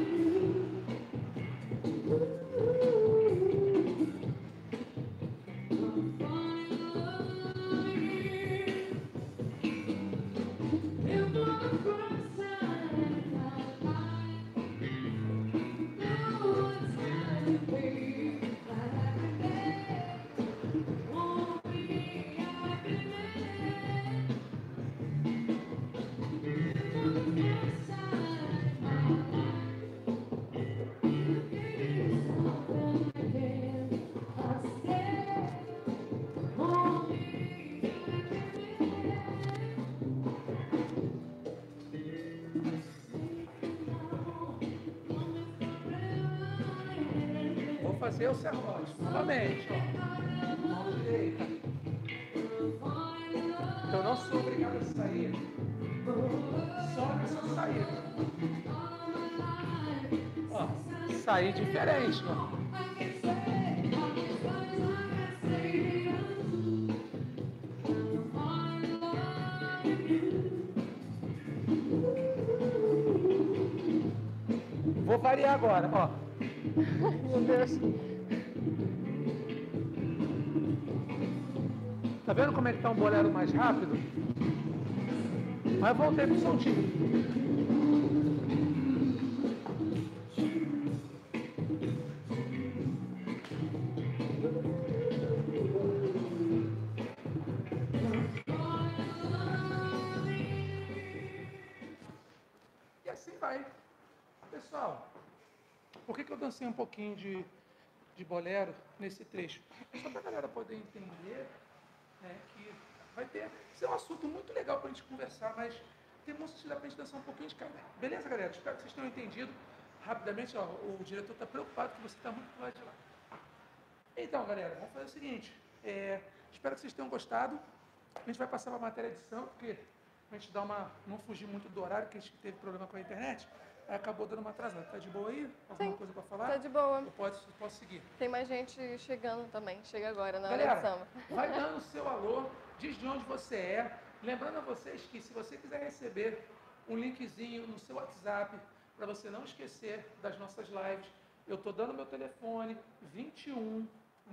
fazer o serrote. Novamente, ó. Mão direita. Eu não sou obrigado a sair. Só nessa saída. Ó, sair diferente, ó. Vou variar agora, ó. Meu Deus. Tá vendo como é que tá um bolero mais rápido? Mas eu voltei pro soltinho. E assim vai. Pessoal, por que eu dancei um pouquinho de bolero nesse trecho? Só para a galera poder entender, né, que vai ter... Isso é um assunto muito legal para a gente conversar, mas tem música que dá para a gente dançar um pouquinho de cada. Beleza, galera? Espero que vocês tenham entendido. Rapidamente, ó, o diretor está preocupado que você está muito do lado de lá. Então, galera, vamos fazer o seguinte. Espero que vocês tenham gostado. A gente vai passar para a matéria edição, porque a gente não fugir muito do horário, que a gente teve problema com a internet. Aí acabou dando uma atrasada. Tá de boa aí? Alguma coisa para falar? Tá de boa. Eu posso seguir. Tem mais gente chegando também. Chega agora na hora Galera, de samba. vai dando o seu alô, diz de onde você é. Lembrando a vocês que se você quiser receber um linkzinho no seu WhatsApp, para você não esquecer das nossas lives, eu estou dando meu telefone 21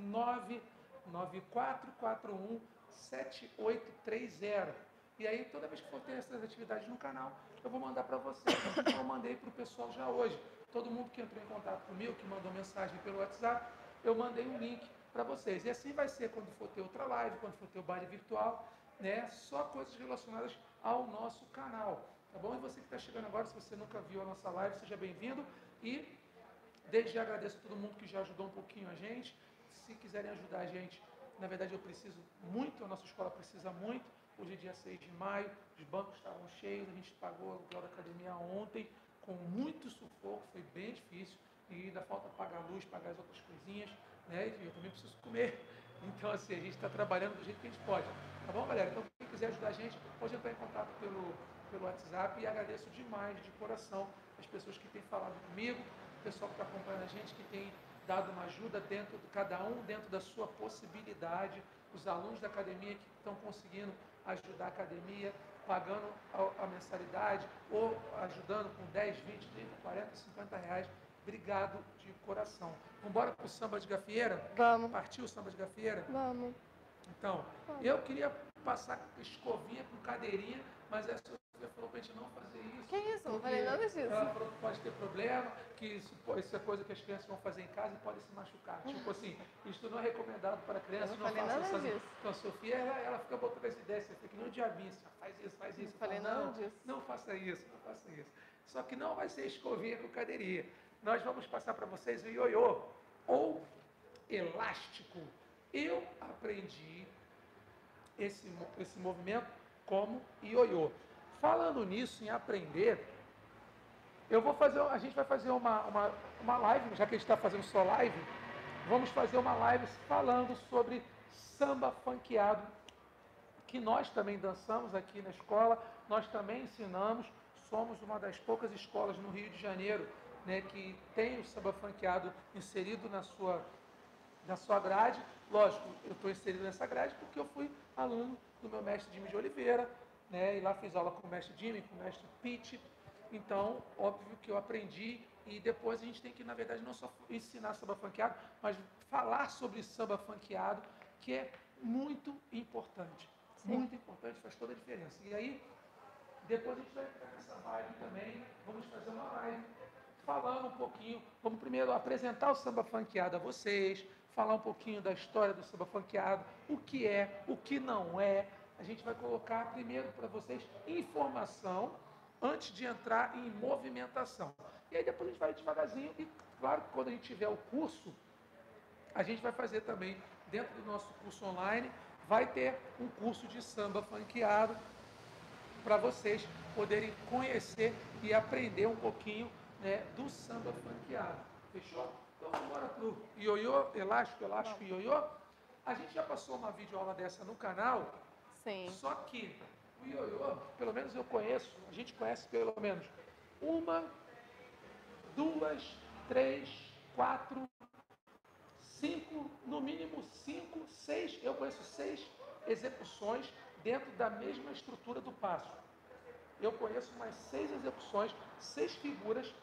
99441 7830. E aí, toda vez que for ter essas atividades no canal, eu vou mandar para você. Então, eu mandei para o pessoal já hoje. Todo mundo que entrou em contato comigo, que mandou mensagem pelo WhatsApp, eu mandei um link para vocês. E assim vai ser quando for ter outra live, quando for ter o baile virtual, né? Só coisas relacionadas ao nosso canal. Tá bom? E você que está chegando agora, se você nunca viu a nossa live, seja bem-vindo. E desde já agradeço a todo mundo que já ajudou um pouquinho a gente. Se quiserem ajudar a gente, na verdade eu preciso muito, a nossa escola precisa muito. Hoje é dia 6 de maio, os bancos estavam cheios, a gente pagou o aluguel da academia ontem, com muito sufoco, foi bem difícil. E ainda falta pagar a luz, pagar as outras coisinhas, né? E eu também preciso comer. Então, assim, a gente está trabalhando do jeito que a gente pode. Tá bom, galera? Então, quem quiser ajudar a gente, pode entrar em contato pelo WhatsApp. E agradeço demais, de coração, as pessoas que têm falado comigo, o pessoal que está acompanhando a gente, que tem dado uma ajuda dentro de cada um, dentro da sua possibilidade. Os alunos da academia que estão conseguindo ajudar a academia, pagando a mensalidade, ou ajudando com 10, 20, 30, 40, 50 reais. Obrigado de coração. Vamos embora para o samba de gafieira? Vamos. Partiu o samba de gafieira? Vamos. Então, eu queria passar escovinha com cadeirinha, mas a Sofia falou para a gente não fazer isso. Que isso? Não falei nada disso. Ela falou que pode ter problema, que isso é coisa que as crianças vão fazer em casa e podem se machucar. Tipo assim, isso não é recomendado para crianças, Eu não falei faça nada isso. disso. Então a Sofia, ela fica botando essa ideia, você fica que nem um diabinho, assim, faz isso, faz isso. Não falei fala, nada disso. Não faça isso, não faça isso. Só que não vai ser escovinha com cadeirinha. Nós vamos passar para vocês o ioiô, ou elástico. Eu aprendi esse movimento como ioiô. Falando nisso, em aprender, a gente vai fazer uma live, já que a gente está fazendo só live, vamos fazer uma live falando sobre samba funkeado, que nós também dançamos aqui na escola, nós também ensinamos, somos uma das poucas escolas no Rio de Janeiro, né, que tem o samba funkeado inserido na sua grade. Lógico, eu estou inserido nessa grade porque eu fui aluno do meu mestre Jimmy de Oliveira, né, e lá fiz aula com o mestre Jimmy, com o mestre Pete. Então, óbvio que eu aprendi, e depois a gente tem que, na verdade, não só ensinar samba funkeado, mas falar sobre samba funkeado, que é muito importante. Sim. Muito importante, faz toda a diferença. E aí, depois a gente vai entrar nessa vibe também, vamos fazer uma live falando um pouquinho, vamos primeiro apresentar o samba funkeado a vocês, falar um pouquinho da história do samba funkeado, o que é, o que não é. A gente vai colocar primeiro para vocês informação antes de entrar em movimentação. E aí depois a gente vai devagarzinho e, claro, quando a gente tiver o curso, a gente vai fazer também, dentro do nosso curso online, vai ter um curso de samba funkeado para vocês poderem conhecer e aprender um pouquinho, né, do samba funkeado. Fechou? Então vamos embora pro ioiô, elástico e ioiô. A gente já passou uma videoaula dessa no canal. Sim. Só que o ioiô, pelo menos eu conheço, a gente conhece pelo menos uma, duas, três, quatro, cinco, no mínimo 5, 6, eu conheço 6 execuções dentro da mesma estrutura do passo. Eu conheço mais 6 execuções, 6 figuras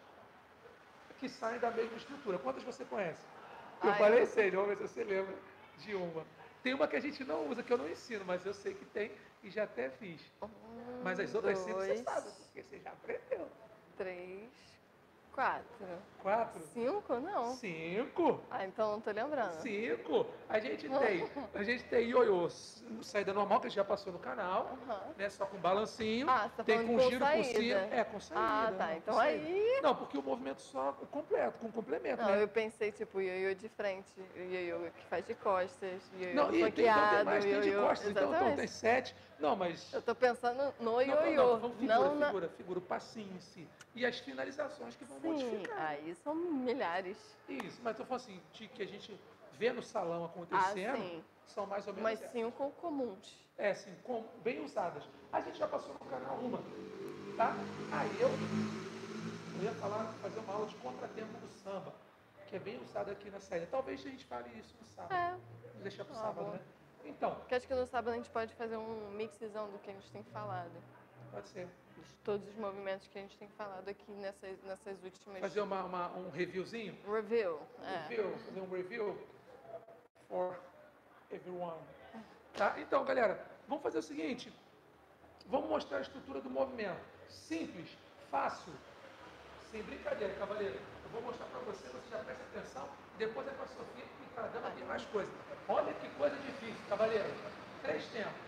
que saem da mesma estrutura. Quantas você conhece? Eu falei 6, vamos ver se você lembra de uma. Tem uma que a gente não usa, que eu não ensino, mas eu sei que tem e já até fiz. Mas as outras 5 você sabe, porque você já aprendeu. 3, 4. 4? 5? Não. 5? Ah, então não tô lembrando. 5. A gente tem ioiô, saída normal, que a gente já passou no canal, né? Só com balancinho. Ah, você tá tem falando com com giro saída. por cima. É, com saída. Ah, tá. Não, Então aí... Não, porque o movimento só o completo, com complemento, Não, né? eu pensei, tipo, ioiô de frente, ioiô que faz de costas, ioiô Não, e tem mais, tem de costas, então tem 7. Não, mas... Eu tô pensando no Não, ioiô, vamos figura, o passinho em si. E as finalizações que vão modificar. Aí são milhares. Isso, mas eu falo assim, que a gente vê no salão acontecendo, são mais ou menos umas 5 comuns. É, sim, bem usadas. A gente já passou no canal uma, tá? Aí eu ia fazer uma aula de contratempo do samba, que é bem usada aqui na saída. Talvez a gente fale isso no sábado. Vou deixar pro sábado, bom. né? Então. Porque acho que no sábado a gente pode fazer um mixzão do que a gente tem falado. Pode ser. Todos os movimentos que a gente tem falado aqui nessas últimas... Fazer um reviewzinho? Review, fazer um review for everyone. Tá? Então, galera, vamos fazer o seguinte. Vamos mostrar a estrutura do movimento. Simples, fácil, sem brincadeira, cavaleiro. Eu vou mostrar para você já presta atenção. Depois é com a Sofia, que cada dama tem mais coisa. Olha que coisa difícil, cavaleiro. 3 tempos.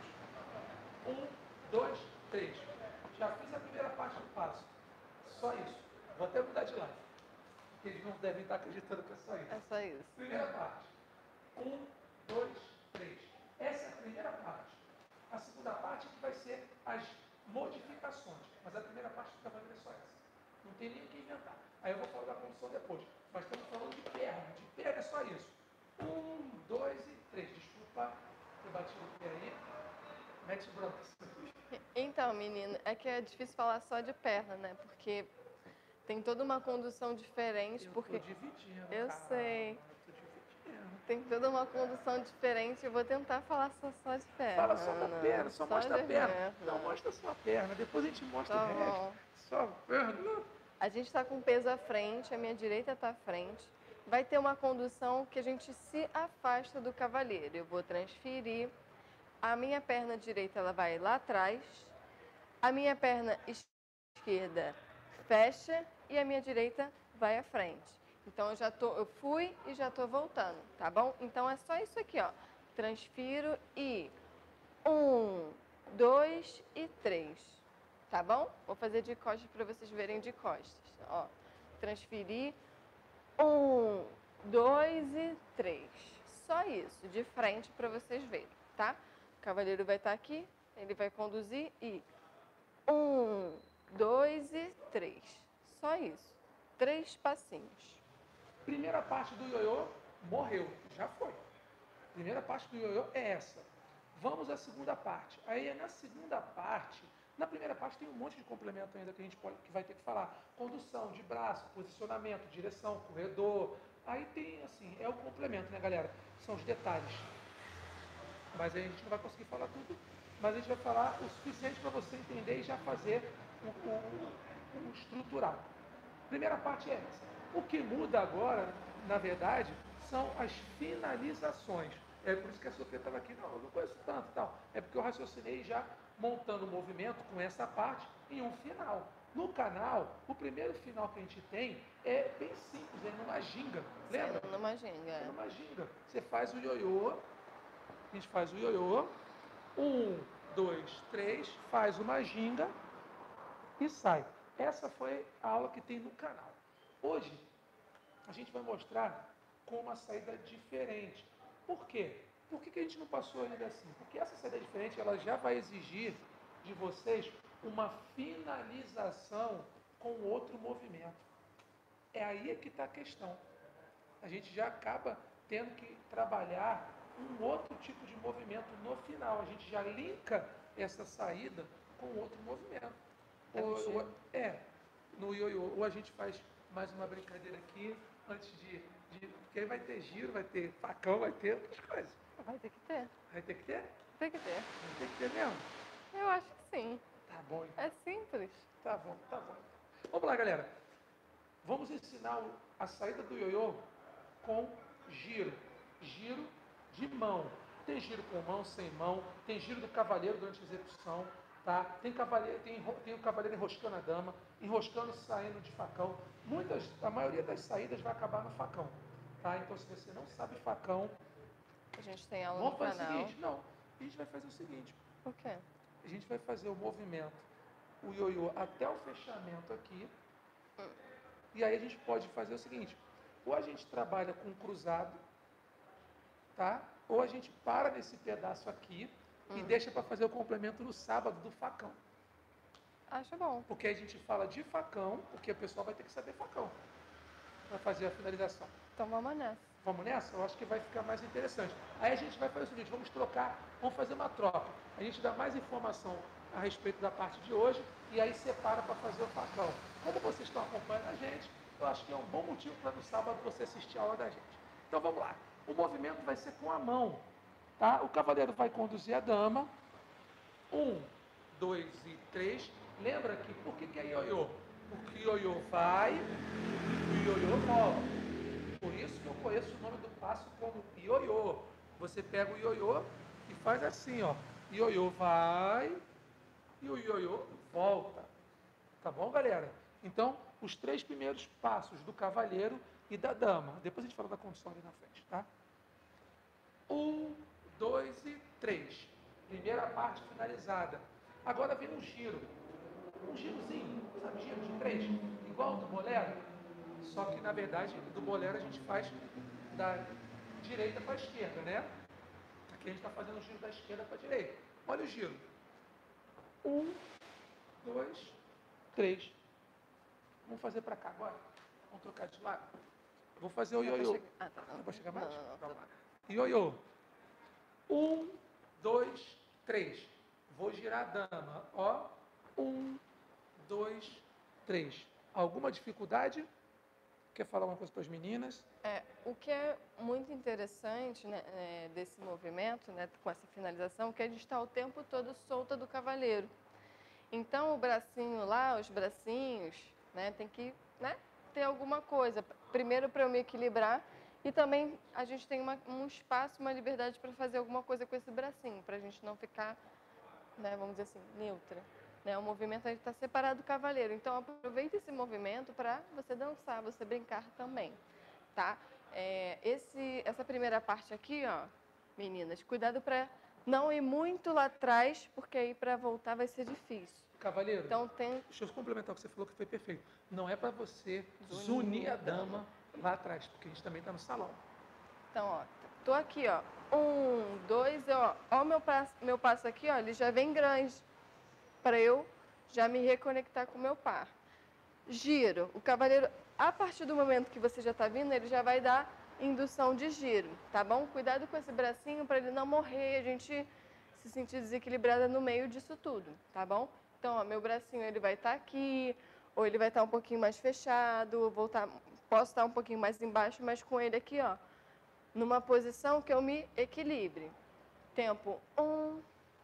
1, 2, 3. Já fiz a primeira parte do passo. Só isso. Vou até mudar de lado. Porque eles não devem estar acreditando que é só isso. É só isso. Primeira parte. 1, 2, 3. Essa é a primeira parte. A segunda parte que vai ser as modificações. Mas a primeira parte do cavaleiro é só essa. Não tem nem o que inventar. Aí eu vou falar da condução depois. Mas estamos falando de perna. De perna é só isso. 1, 2 e 3. Desculpa, eu bati o pé aí. Mete branco. Então, menino, é que é difícil falar só de perna, né? Porque tem toda uma condução diferente. Eu porque tô dividindo. Eu sei. Eu tô dividindo. Tem toda uma condução diferente. Eu vou tentar falar só de perna. Fala só da perna, só mostra a perna. Não Não. mostra só a perna, depois a gente mostra Tá o resto. bom. Só a perna. A gente está com o peso à frente, a minha direita está à frente. Vai ter uma condução que a gente se afasta do cavaleiro. Eu vou transferir. A minha perna direita ela vai lá atrás. A minha perna esquerda fecha e a minha direita vai à frente. Então eu fui e já estou voltando, tá bom? Então é só isso aqui, ó. Transfiro e 1, 2 e 3. Tá bom? Vou fazer de costas para vocês verem de costas. Ó, transferir 1, 2 e 3. Só isso, de frente para vocês verem, tá? O cavaleiro vai estar aqui, ele vai conduzir e 1, 2 e 3. Só isso. 3 passinhos. Primeira parte do ioiô morreu, já foi. Primeira parte do ioiô é essa. Vamos à segunda parte. Aí na segunda parte, na primeira parte tem um monte de complemento ainda que a gente que vai ter que falar. Condução de braço, posicionamento, direção, corredor. Aí tem assim, é o complemento, né, galera? São os detalhes. Mas aí a gente não vai conseguir falar tudo. Mas a gente vai falar o suficiente para você entender e já fazer o estrutural. Primeira parte é essa. O que muda agora, na verdade, são as finalizações. É por isso que a Sofia estava aqui, não, eu não conheço tanto e tal. É porque eu raciocinei já montando o movimento com essa parte em um final. No canal, o primeiro final que a gente tem é bem simples, é numa ginga. Lembra? É numa ginga. É numa ginga. Você faz o ioiô, a gente faz o ioiô, 1, 2, 3, faz uma ginga e sai. Essa foi a aula que tem no canal. Hoje, a gente vai mostrar com uma saída diferente. Por quê? Por que a gente não passou ainda assim? Porque essa saída diferente, ela já vai exigir de vocês uma finalização com outro movimento. É aí que está a questão. a gente já acaba tendo que trabalhar um outro tipo de movimento no final. A gente já linka essa saída com outro movimento. No ioiô, ou a gente faz mais uma brincadeira aqui, antes porque aí vai ter giro, vai ter facão, vai ter outras coisas. Vai ter que ter. Vai ter que ter? Tem que ter. Vai ter que ter mesmo? Eu acho que sim. Tá bom, então. É simples. Tá bom, tá bom. Vamos lá, galera. Vamos ensinar a saída do ioiô com giro. Giro de mão. Tem giro com mão, sem mão. Tem giro do cavaleiro durante a execução. Tá? Tem o cavaleiro enroscando a dama, enroscando e saindo de facão. A maioria das saídas vai acabar no facão. Tá? Então, se você não sabe facão, a gente tem aula vamos no fazer canal. o seguinte. Não, a gente vai fazer o seguinte. O quê? A gente vai fazer o movimento, o ioiô até o fechamento aqui. E aí a gente pode fazer o seguinte. Ou a gente trabalha com cruzado, tá? Ou a gente para nesse pedaço aqui e deixa para fazer o complemento no sábado do facão. Acho bom. Porque a gente fala de facão, porque o pessoal vai ter que saber facão para fazer a finalização. Então vamos nessa. Vamos nessa? Eu acho que vai ficar mais interessante. Aí a gente vai fazer o seguinte, vamos trocar, vamos fazer uma troca. A gente dá mais informação a respeito da parte de hoje e aí separa para fazer o facão. Como vocês estão acompanhando a gente, eu acho que é um bom motivo para no sábado você assistir a aula da gente. Então vamos lá. O movimento vai ser com a mão. Tá? O cavaleiro vai conduzir a dama. 1, 2 e 3. Lembra que por que é ioiô? Porque ioiô vai e ioiô volta. Por isso que eu conheço o nome do passo como ioiô. Você pega o ioiô e faz assim, ó. Ioiô vai e o ioiô volta. Tá bom, galera? Então, os 3 primeiros passos do cavaleiro e da dama. Depois a gente fala da condução ali na frente, tá? 1, 2 e 3. Primeira parte finalizada. Agora vem um giro. Um girozinho, sabe? Giro de 3. Igual do bolero. Só que, na verdade, do bolero a gente faz da direita para a esquerda, né? Aqui a gente está fazendo o giro da esquerda para a direita. Olha o giro. 1, 2, 3. Vamos fazer para cá agora. Vamos trocar de lado. Vou fazer o ioiô. Tá. Não vai chegar mais? Não. Vamos lá. Ioiô. 1, 2, 3. Vou girar a dama. Ó. 1, 2, 3. Alguma dificuldade? Quer falar uma coisa para as meninas? O que é muito interessante, né, desse movimento, né, com essa finalização, é que a gente está o tempo todo solta do cavaleiro. Então, o bracinho lá, os bracinhos, né, tem que, né, ter alguma coisa. Primeiro para eu me equilibrar e também a gente tem um espaço, uma liberdade para fazer alguma coisa com esse bracinho, para a gente não ficar, né, vamos dizer assim, neutra. Né, o movimento está separado do cavaleiro. Então, aproveita esse movimento para você dançar, você brincar também, tá? Essa primeira parte aqui, ó, meninas, cuidado para não ir muito lá atrás, porque aí para voltar vai ser difícil. Cavaleiro, então, deixa eu complementar o que você falou, que foi perfeito. Não é para você zunir a dama lá atrás, porque a gente também está no salão. Então, ó, tô aqui, ó. 1, 2, ó o meu passo aqui, ó, ele já vem grande, para eu já me reconectar com o meu par. Giro. O cavaleiro, a partir do momento que você já está vindo, ele já vai dar indução de giro, tá bom? Cuidado com esse bracinho para ele não morrer e a gente se sentir desequilibrada no meio disso tudo, tá bom? Então, ó, meu bracinho ele vai estar aqui, ou ele vai estar um pouquinho mais fechado, posso estar um pouquinho mais embaixo, mas com ele aqui, ó, numa posição que eu me equilibre. Tempo 1,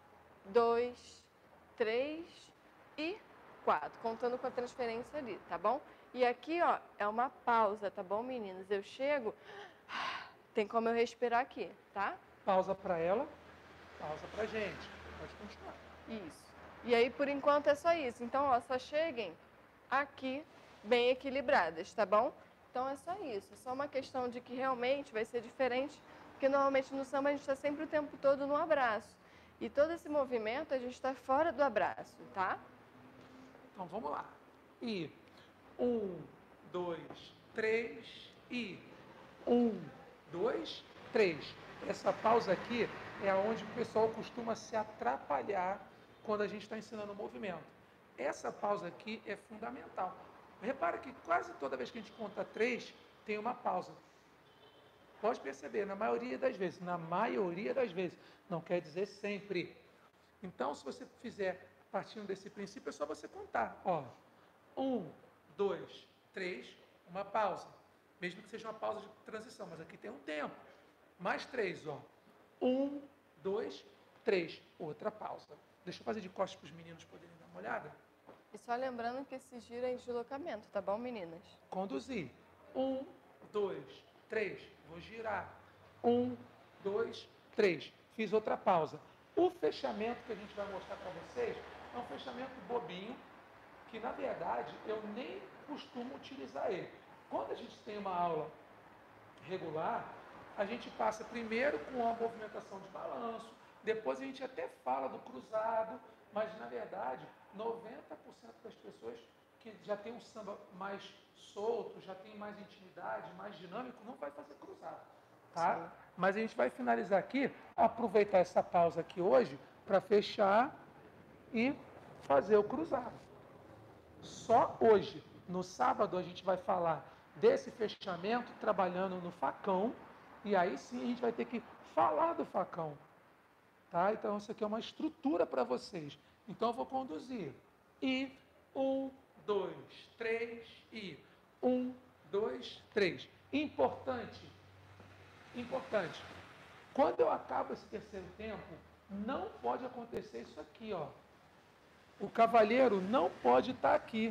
2, 3 e 4, contando com a transferência ali, tá bom? E aqui, ó, é uma pausa, tá bom, meninas? Eu chego, tem como eu respirar aqui, tá? Pausa para ela, pausa pra gente. Pode continuar. Isso. E aí, por enquanto, é só isso. Então, ó, só cheguem aqui bem equilibradas, tá bom? Então, é só isso. É só uma questão de que realmente vai ser diferente, porque normalmente no samba a gente está sempre o tempo todo no abraço. E todo esse movimento a gente está fora do abraço, tá? Então vamos lá. E 1, 2, 3 e 1, 2, 3. Essa pausa aqui é onde o pessoal costuma se atrapalhar quando a gente está ensinando o movimento. Essa pausa aqui é fundamental. Repara que quase toda vez que a gente conta 3, tem uma pausa. Pode perceber, na maioria das vezes, não quer dizer sempre. Então, se você fizer partindo desse princípio, é só você contar. Ó, 1, 2, 3, uma pausa. Mesmo que seja uma pausa de transição, mas aqui tem um tempo. Mais 3, ó. 1, 2, 3, outra pausa. Deixa eu fazer de costas para os meninos poderem dar uma olhada. E só lembrando que esse giro é em deslocamento, tá bom, meninas? Conduzir. 1, 2, 3. Vou girar. 1, 2, 3. Fiz outra pausa. O fechamento que a gente vai mostrar para vocês é um fechamento bobinho, que na verdade eu nem costumo utilizar ele. Quando a gente tem uma aula regular, a gente passa primeiro com a movimentação de balanço, depois a gente até fala do cruzado, mas na verdade 90% das pessoas que já tem um samba mais solto, já tem mais intimidade, mais dinâmico, não vai fazer cruzado, tá? Sim. Mas a gente vai finalizar aqui, aproveitar essa pausa aqui hoje para fechar e fazer o cruzado. Só hoje, no sábado, a gente vai falar desse fechamento trabalhando no facão, e aí sim a gente vai ter que falar do facão, tá? Então isso aqui é uma estrutura para vocês. Então eu vou conduzir. E 1, 2, 3 e 1, 2, 3. Importante. Quando eu acabo esse terceiro tempo, não pode acontecer isso aqui, ó. O cavalheiro não pode estar aqui,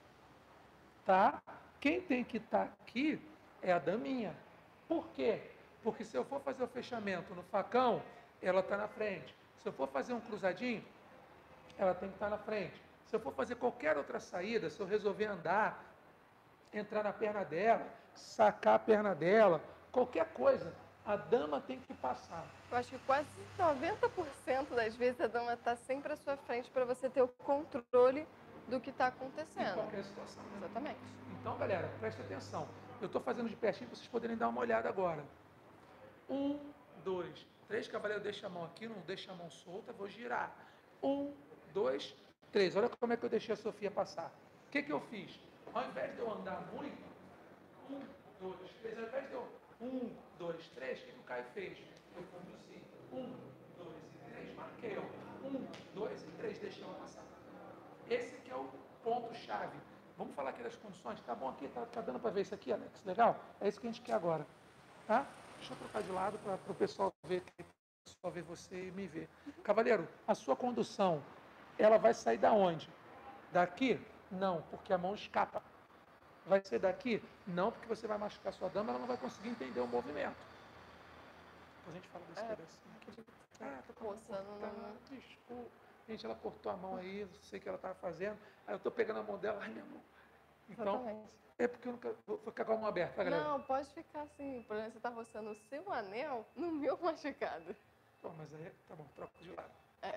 tá? Quem tem que estar aqui é a daminha. Por quê? Porque se eu for fazer o fechamento no facão, ela está na frente. Se eu for fazer um cruzadinho, ela tem que estar na frente. Se eu for fazer qualquer outra saída, se eu resolver andar, entrar na perna dela, sacar a perna dela, qualquer coisa, a dama tem que passar. Eu acho que quase 90% das vezes a dama está sempre à sua frente para você ter o controle do que está acontecendo. Em qualquer situação. Né? Exatamente. Então, galera, presta atenção. Eu estou fazendo de pertinho para vocês poderem dar uma olhada agora. 1, 2, 3, cavaleiro, deixa a mão aqui, não deixa a mão solta, vou girar. 1, 2, 3. Olha como é que eu deixei a Sofia passar. O que eu fiz? Ao invés de eu andar muito, 1, 2, 3, ao invés de eu 1, 2, 3, o que o Caio fez? Eu conduzi. 1, 2 e 3, marquei. 1, 2 e 3, deixei ela passar. Esse aqui é o ponto-chave. Vamos falar aqui das condições. Tá bom aqui? Tá dando para ver isso aqui, Alex? Legal? É isso que a gente quer agora. Tá? Deixa eu trocar de lado para o pessoal ver você e me ver. Cavaleiro, a sua condução, ela vai sair da onde? Daqui? Não, porque a mão escapa. Vai ser daqui? Não, porque você vai machucar sua dama, ela não vai conseguir entender o movimento. Depois a gente fala desse pedacinho. Tô coçando. Desculpa. Gente, ela cortou a mão aí, não sei o que ela estava fazendo. Aí eu estou pegando a mão dela, ai minha mão. Então, exatamente. É porque eu nunca vou ficar com a mão aberta, tá, galera? Não, pode ficar assim. Por exemplo, você está roçando o seu anel no meu machucado. Pô, mas aí, tá bom, troca de lado.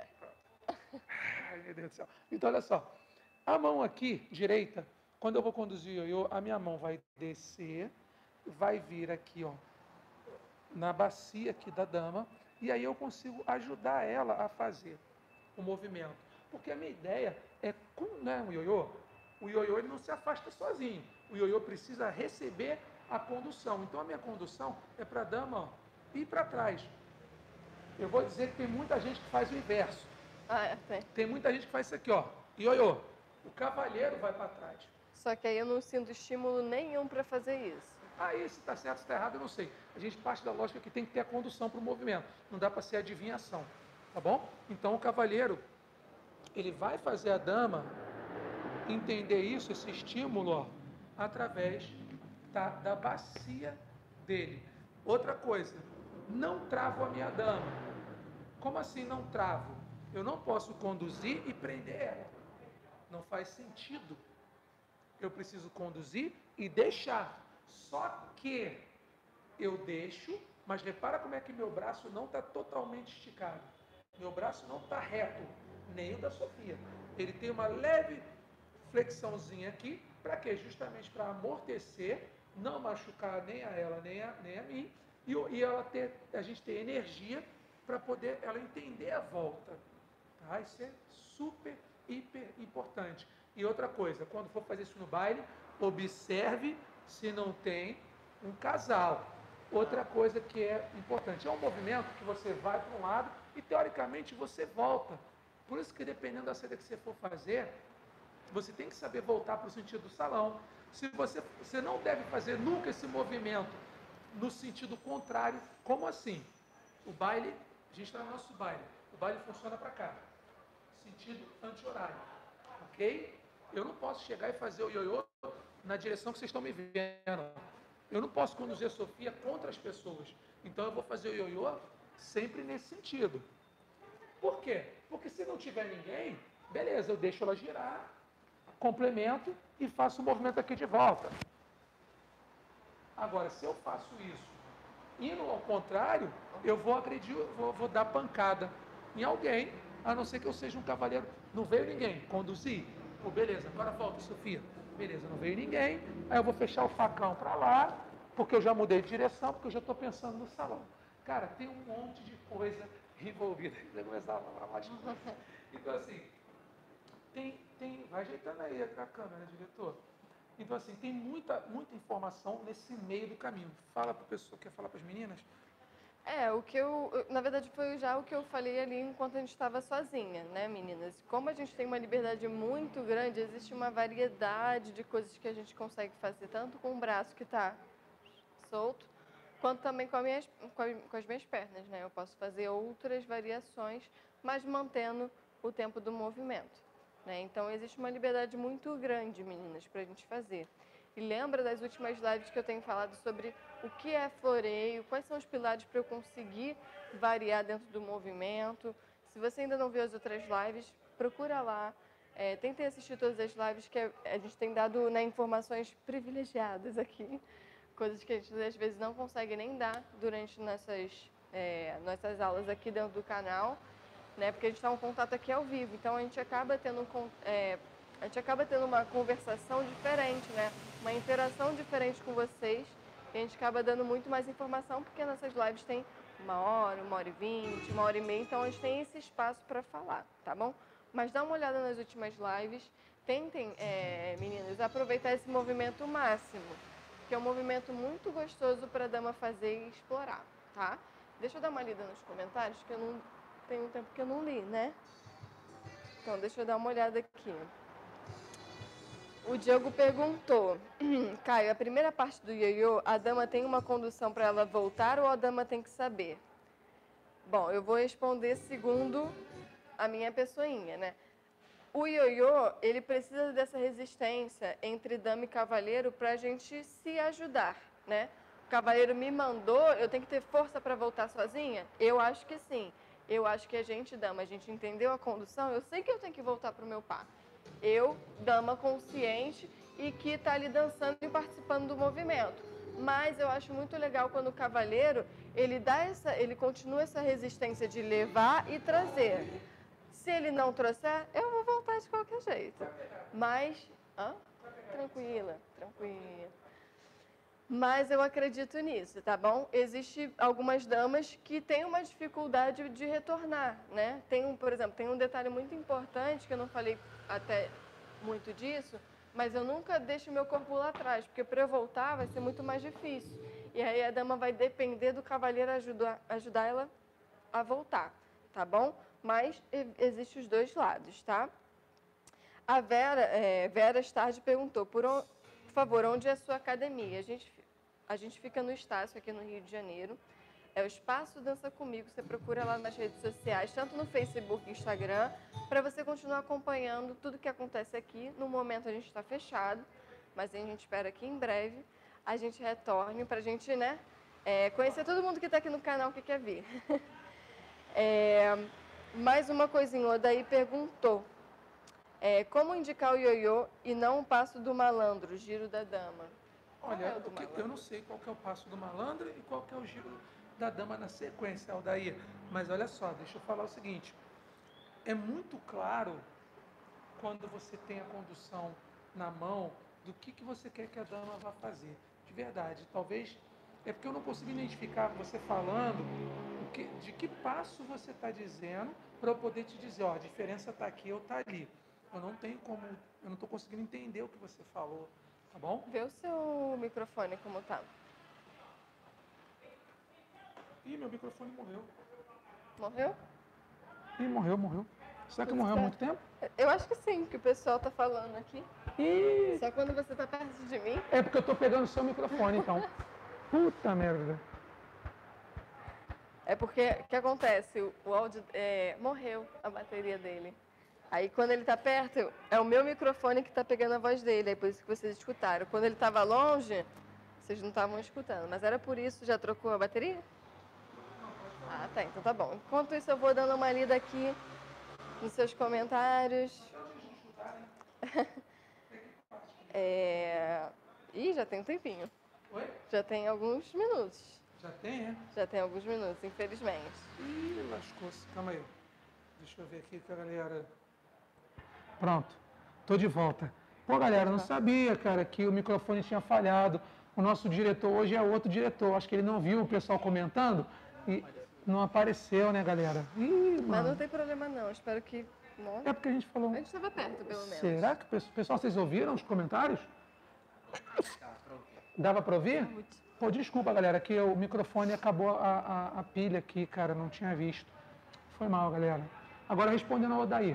Ai, meu Deus do céu. Então, olha só. A mão aqui, direita, quando eu vou conduzir o ioiô, a minha mão vai descer, vai vir aqui, ó, na bacia aqui da dama, e aí eu consigo ajudar ela a fazer o movimento. Porque a minha ideia é, né, o ioiô ele não se afasta sozinho. O ioiô precisa receber a condução. Então a minha condução é para a dama, ó, ir para trás. Eu vou dizer que tem muita gente que faz o inverso. Tem muita gente que faz isso aqui, ó. Ioiô, o cavalheiro vai para trás. Só que aí eu não sinto estímulo nenhum para fazer isso. Aí, se está certo, se está errado, eu não sei. A gente parte da lógica que tem que ter a condução para o movimento. Não dá para ser adivinhação. Tá bom? Então, o cavalheiro, ele vai fazer a dama entender isso, esse estímulo, ó, através da bacia dele. Outra coisa, não travo a minha dama. Como assim não travo? Eu não posso conduzir e prender ela. Não faz sentido. Eu preciso conduzir e deixar. Só que eu deixo, mas repara como é que meu braço não está totalmente esticado. Meu braço não está reto, nem o da Sofia. Ele tem uma leve flexãozinha aqui, para quê? Justamente para amortecer, não machucar nem a ela, nem a mim, e a gente ter energia para poder ela entender a volta. Tá? Isso é super, hiper importante. E outra coisa, quando for fazer isso no baile, observe se não tem um casal. outra coisa que é importante. É um movimento que você vai para um lado e, teoricamente, você volta. Por isso que, dependendo da saída que você for fazer, você tem que saber voltar para o sentido do salão. Se você não deve fazer nunca esse movimento no sentido contrário. Como assim? O baile, a gente está no nosso baile. O baile funciona para cá. Sentido anti-horário. Ok? Eu não posso chegar e fazer o ioiô na direção que vocês estão me vendo. Eu não posso conduzir a Sofia contra as pessoas. Então eu vou fazer o ioiô sempre nesse sentido. Por quê? Porque se não tiver ninguém, beleza, eu deixo ela girar, complemento e faço o movimento aqui de volta. Agora, se eu faço isso indo ao contrário, eu vou agredir, vou dar pancada em alguém, a não ser que eu seja um cavaleiro. Não veio ninguém, conduzi. Pô, beleza, agora volta, Sofia. Beleza, não veio ninguém, aí eu vou fechar o facão para lá, porque eu já mudei de direção, porque eu já estou pensando no salão. Cara, tem um monte de coisa envolvida. Você começar a falar mais coisa. Então, assim, vai ajeitando aí a câmera, diretor. Então, assim, tem muita informação nesse meio do caminho. Fala para a pessoa, quer falar para as meninas? Na verdade, foi já o que eu falei ali enquanto a gente estava sozinha, né, meninas? Como a gente tem uma liberdade muito grande, existe uma variedade de coisas que a gente consegue fazer, tanto com o braço que está solto, quanto também com as minhas pernas, né? Eu posso fazer outras variações, mas mantendo o tempo do movimento, né? Então, existe uma liberdade muito grande, meninas, para a gente fazer. E lembra das últimas lives que eu tenho falado sobre o que é floreio, quais são os pilares para eu conseguir variar dentro do movimento. Se você ainda não viu as outras lives, procura lá. Tentem assistir todas as lives que a gente tem dado, né, informações privilegiadas aqui. Coisas que a gente às vezes não consegue nem dar durante nossas aulas aqui dentro do canal, né? Porque a gente está em contato aqui ao vivo. Então a gente acaba tendo uma conversação diferente, né? Uma interação diferente com vocês. E a gente acaba dando muito mais informação, porque nossas lives têm 1 hora, 1h20, 1h30, então a gente tem esse espaço para falar, tá bom? Mas dá uma olhada nas últimas lives. Tentem, meninas, aproveitar esse movimento máximo, que é um movimento muito gostoso para a dama fazer e explorar, tá? Deixa eu dar uma lida nos comentários, que eu não tenho um tempo que eu não li, né? Então, deixa eu dar uma olhada aqui. O Diogo perguntou, Caio, a primeira parte do ioiô, a dama tem uma condução para ela voltar ou a dama tem que saber? Bom, eu vou responder segundo a minha pessoinha, né? O ioiô, ele precisa dessa resistência entre dama e cavaleiro para a gente se ajudar, né? O cavaleiro me mandou, eu tenho que ter força para voltar sozinha? Eu acho que sim. Eu acho que a gente, dama, a gente entendeu a condução, eu sei que eu tenho que voltar para o meu par. Eu, dama consciente e que está ali dançando e participando do movimento. Mas eu acho muito legal quando o cavaleiro, ele continua essa resistência de levar e trazer. Se ele não trouxer, eu vou voltar de qualquer jeito. Mas, tranquila. Mas eu acredito nisso, tá bom? Existem algumas damas que têm uma dificuldade de retornar, né? Por exemplo, tem um detalhe muito importante, que eu não falei até muito disso, mas eu nunca deixo meu corpo lá atrás, porque para eu voltar vai ser muito mais difícil. E aí a dama vai depender do cavaleiro ajudar ela a voltar, tá bom? Mas existem os dois lados, tá? A Vera Stardi perguntou, por favor, onde é a sua academia? A gente fica no Estácio, aqui no Rio de Janeiro. É o Espaço Dança Comigo. Você procura lá nas redes sociais, tanto no Facebook e Instagram, para você continuar acompanhando tudo que acontece aqui. No momento a gente está fechado, mas a gente espera que em breve a gente retorne para a gente, né, conhecer todo mundo que está aqui no canal que quer vir. Mais uma coisinha, o Odaí perguntou, como indicar o ioiô e não o passo do malandro, o giro da dama? Olha, eu não sei qual que é o passo do malandro e qual que é o giro da dama na sequência, Aldair. Mas olha só, deixa eu falar o seguinte. É muito claro, quando você tem a condução na mão, do que você quer que a dama vá fazer. De verdade, talvez... É porque eu não consigo identificar você falando de que passo você está dizendo para eu poder te dizer, ó, a diferença está aqui ou está ali. Eu não estou conseguindo entender o que você falou. Tá bom? Vê o seu microfone como tá. Ih, meu microfone morreu. Morreu? Ih, morreu. Será que morreu há muito tempo? Eu acho que sim, que o pessoal tá falando aqui. Ih, Só quando você tá perto de mim. é porque eu tô pegando o seu microfone, então. Puta merda. É porque, o que acontece? O áudio, morreu a bateria dele. Aí, quando ele tá perto, é o meu microfone que tá pegando a voz dele. É por isso que vocês escutaram. Quando ele tava longe, vocês não estavam escutando. Mas era por isso, já trocou a bateria? Ah, tá. Então tá bom. Enquanto isso, eu vou dando uma lida aqui nos seus comentários. Ih, já tem um tempinho. Oi? Já tem alguns minutos. Já tem, é? Já tem alguns minutos, infelizmente. Ih, lascou-se. Calma aí. Deixa eu ver aqui com a galera. Pronto. Tô de volta. Pô, galera, não sabia, cara, que o microfone tinha falhado. O nosso diretor hoje é outro diretor. Acho que ele não viu o pessoal comentando e não apareceu, né, galera? Ih, mano. Mas não tem problema não. Espero que... Não. É porque a gente falou... A gente estava perto, pelo menos. Será que o pessoal, vocês ouviram os comentários? Dava para ouvir? Pô, desculpa, galera, que o microfone acabou a pilha aqui, cara, não tinha visto. Foi mal, galera. Agora, respondendo ao Odair.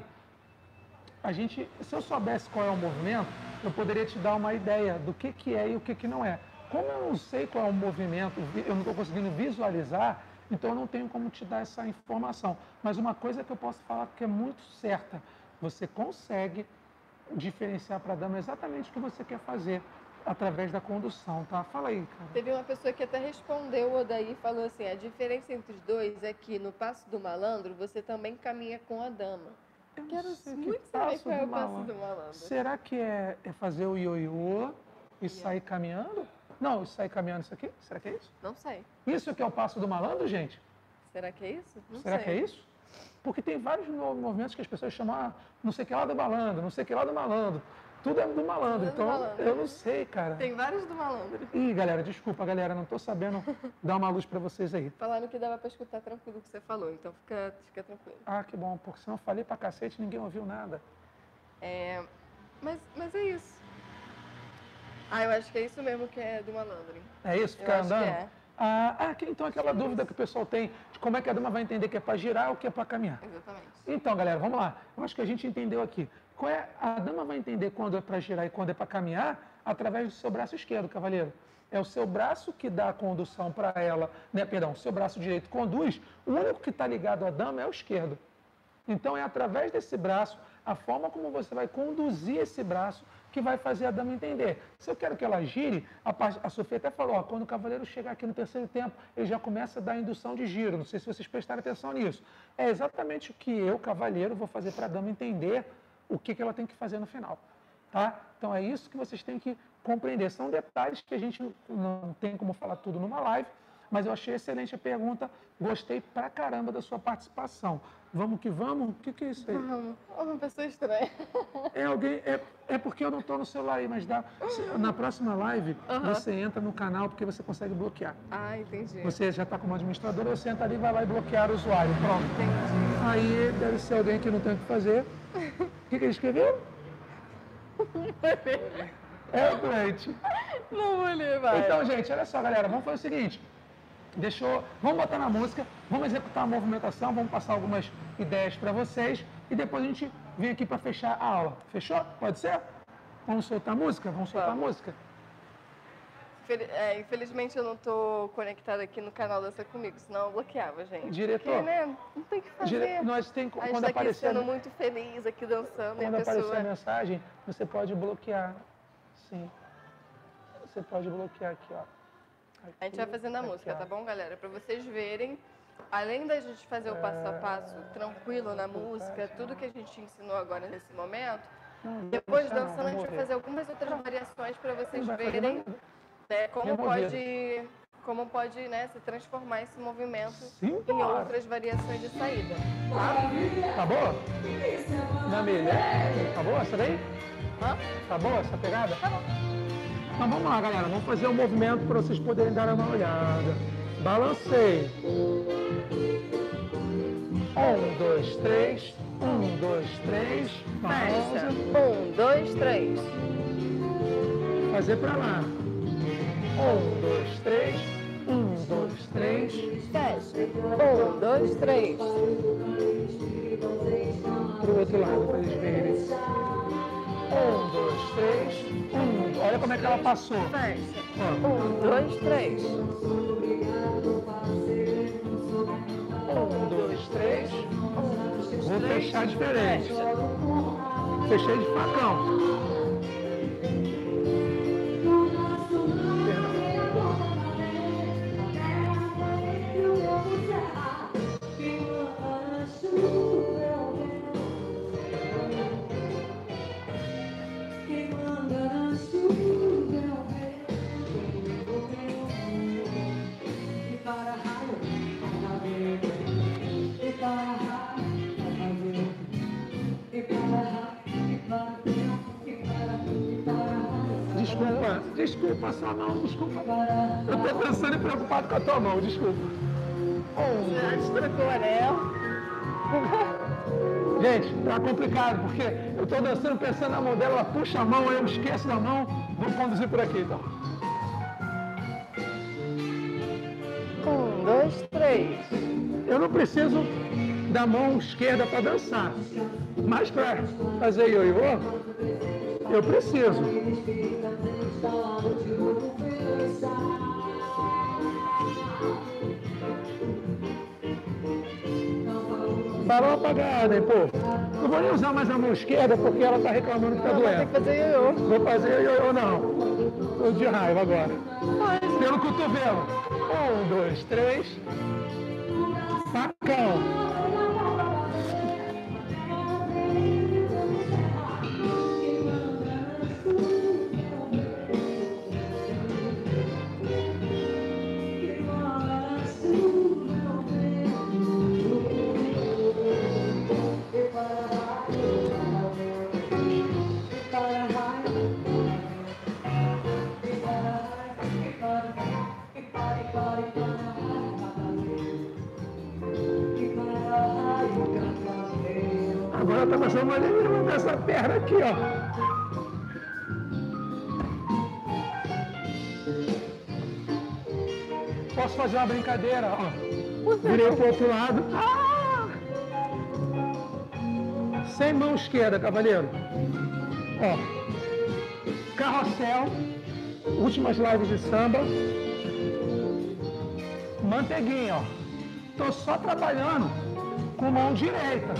Se eu soubesse qual é o movimento, eu poderia te dar uma ideia do que é e o que não é. Como eu não sei qual é o movimento, eu não estou conseguindo visualizar, então eu não tenho como te dar essa informação. Mas uma coisa que eu posso falar que é muito certa, você consegue diferenciar para a dama exatamente o que você quer fazer através da condução, tá? Fala aí, cara. Teve uma pessoa que até respondeu o Odair e falou assim, a diferença entre os dois é que no passo do malandro você também caminha com a dama. Eu quero muito saber qual é o passo do malandro. Será que é fazer o ioiô e sair caminhando? Não, sair caminhando isso aqui? Será que é isso? Não sei. Isso que é o passo do malandro, gente? Será que é isso? Não Será sei. que é isso? Porque tem vários movimentos que as pessoas chamam, não sei o que lá do malandro, não sei o que lá do malandro. Tudo é do malandro, então eu não sei, cara. Tem vários do malandro. Ih, galera, desculpa, galera, não tô sabendo dar uma luz pra vocês aí. Falaram que dava pra escutar tranquilo o que você falou, então fica tranquilo. Ah, que bom, porque senão eu falei pra cacete e ninguém ouviu nada. Mas é isso. Eu acho que é isso mesmo que é do malandro. Hein? É isso? Ficar andando? Acho que é. Então aquela dúvida que o pessoal tem de como é que a dama vai entender que é para girar ou que é para caminhar. Exatamente. Então, galera, vamos lá. Eu acho que a gente entendeu aqui. A dama vai entender quando é para girar e quando é para caminhar através do seu braço esquerdo, cavaleiro. É o seu braço que dá a condução para ela, né? Perdão, o seu braço direito conduz, o único que está ligado à dama é o esquerdo. Então é através desse braço, a forma como você vai conduzir esse braço que vai fazer a dama entender. Se eu quero que ela gire, a Sofia até falou, quando o cavaleiro chegar aqui no terceiro tempo, ele já começa a dar indução de giro. Não sei se vocês prestaram atenção nisso. É exatamente o que eu, cavaleiro, vou fazer para a dama entender o que ela tem que fazer no final. Tá? Então é isso que vocês têm que compreender. São detalhes que a gente não tem como falar tudo numa live, mas eu achei excelente a pergunta. Gostei pra caramba da sua participação. Vamos que vamos? O que é isso aí? Uma pessoa estranha. É porque eu não estou no celular aí, mas na próxima live você entra no canal porque você consegue bloquear. Entendi. Você já está como administrador, você entra ali, vai lá e bloquear o usuário. Pronto. Entendi. Aí deve ser alguém que não tem o que fazer. O que ele escreveu? É o doente. Não vou ler, vai. Então, gente, olha só, galera, vamos fazer o seguinte. Vamos botar na música, vamos executar a movimentação, vamos passar algumas ideias para vocês e depois a gente vem aqui para fechar a aula. Fechou? Pode ser? Vamos soltar a música? Vamos soltar a música? Infelizmente eu não estou conectada aqui no canal Dança Comigo, senão eu bloqueava, gente. Diretor. Porque, né? Não tem o que fazer. Nós tem, a gente está aqui sendo muito feliz, aqui dançando. Quando aparecer a mensagem, você pode bloquear. Sim. Você pode bloquear aqui, ó. Aqui, a gente vai fazendo a música, tá bom, galera? Para vocês verem, além da gente fazer o passo a passo tranquilo na música, tudo que a gente ensinou agora nesse momento, depois dançando a gente vai fazer algumas outras variações para vocês verem como pode né, se transformar esse movimento em outras variações de saída. Tá? Tá boa? Na milha? Tá boa essa daí? Tá boa essa pegada? Tá bom. Então vamos lá, galera. Vamos fazer um movimento para vocês poderem dar uma olhada. Balancei. 1, 2, 3. 1, 2, 3. Fecha. 1, 2, 3. Fazer para lá. 1, 2, 3. 1, 2, 3. Fecha. 1, 2, 3. Pro outro lado, para eles verem. 1, 2, 3. 1. Olha como é que ela passou. Fecha. Ó. 1, 2, 3. 1, 2, 3. 1, 2, Vou 3. fechar diferente. Fecha. Fechei de facão. Desculpa a sua mão, desculpa. Eu tô pensando e preocupado com a tua mão, desculpa. Já destrocou o anel. Gente, tá complicado, porque eu tô dançando pensando na mão dela, ela puxa a mão, aí eu esqueço da mão. Vamos conduzir por aqui, então. 1, 2, 3. Eu não preciso da mão esquerda para dançar, mas para fazer ioiô, eu preciso. Parou apagada, hein, pô? Não vou nem usar mais a mão esquerda porque ela tá reclamando que tá Vai ter doendo. que fazer ioiô. Vou fazer ioiô não. Tô de raiva agora. Pelo cotovelo. 1, 2, 3. Facão. Agora tá passando uma linha dessa perna aqui, ó. Posso fazer uma brincadeira, ó. Virei pro outro lado. Ah! Sem mão esquerda, cavaleiro. Ó. Carrossel. Últimas lives de samba. Manteiguinha, ó. Tô só trabalhando com mão direita.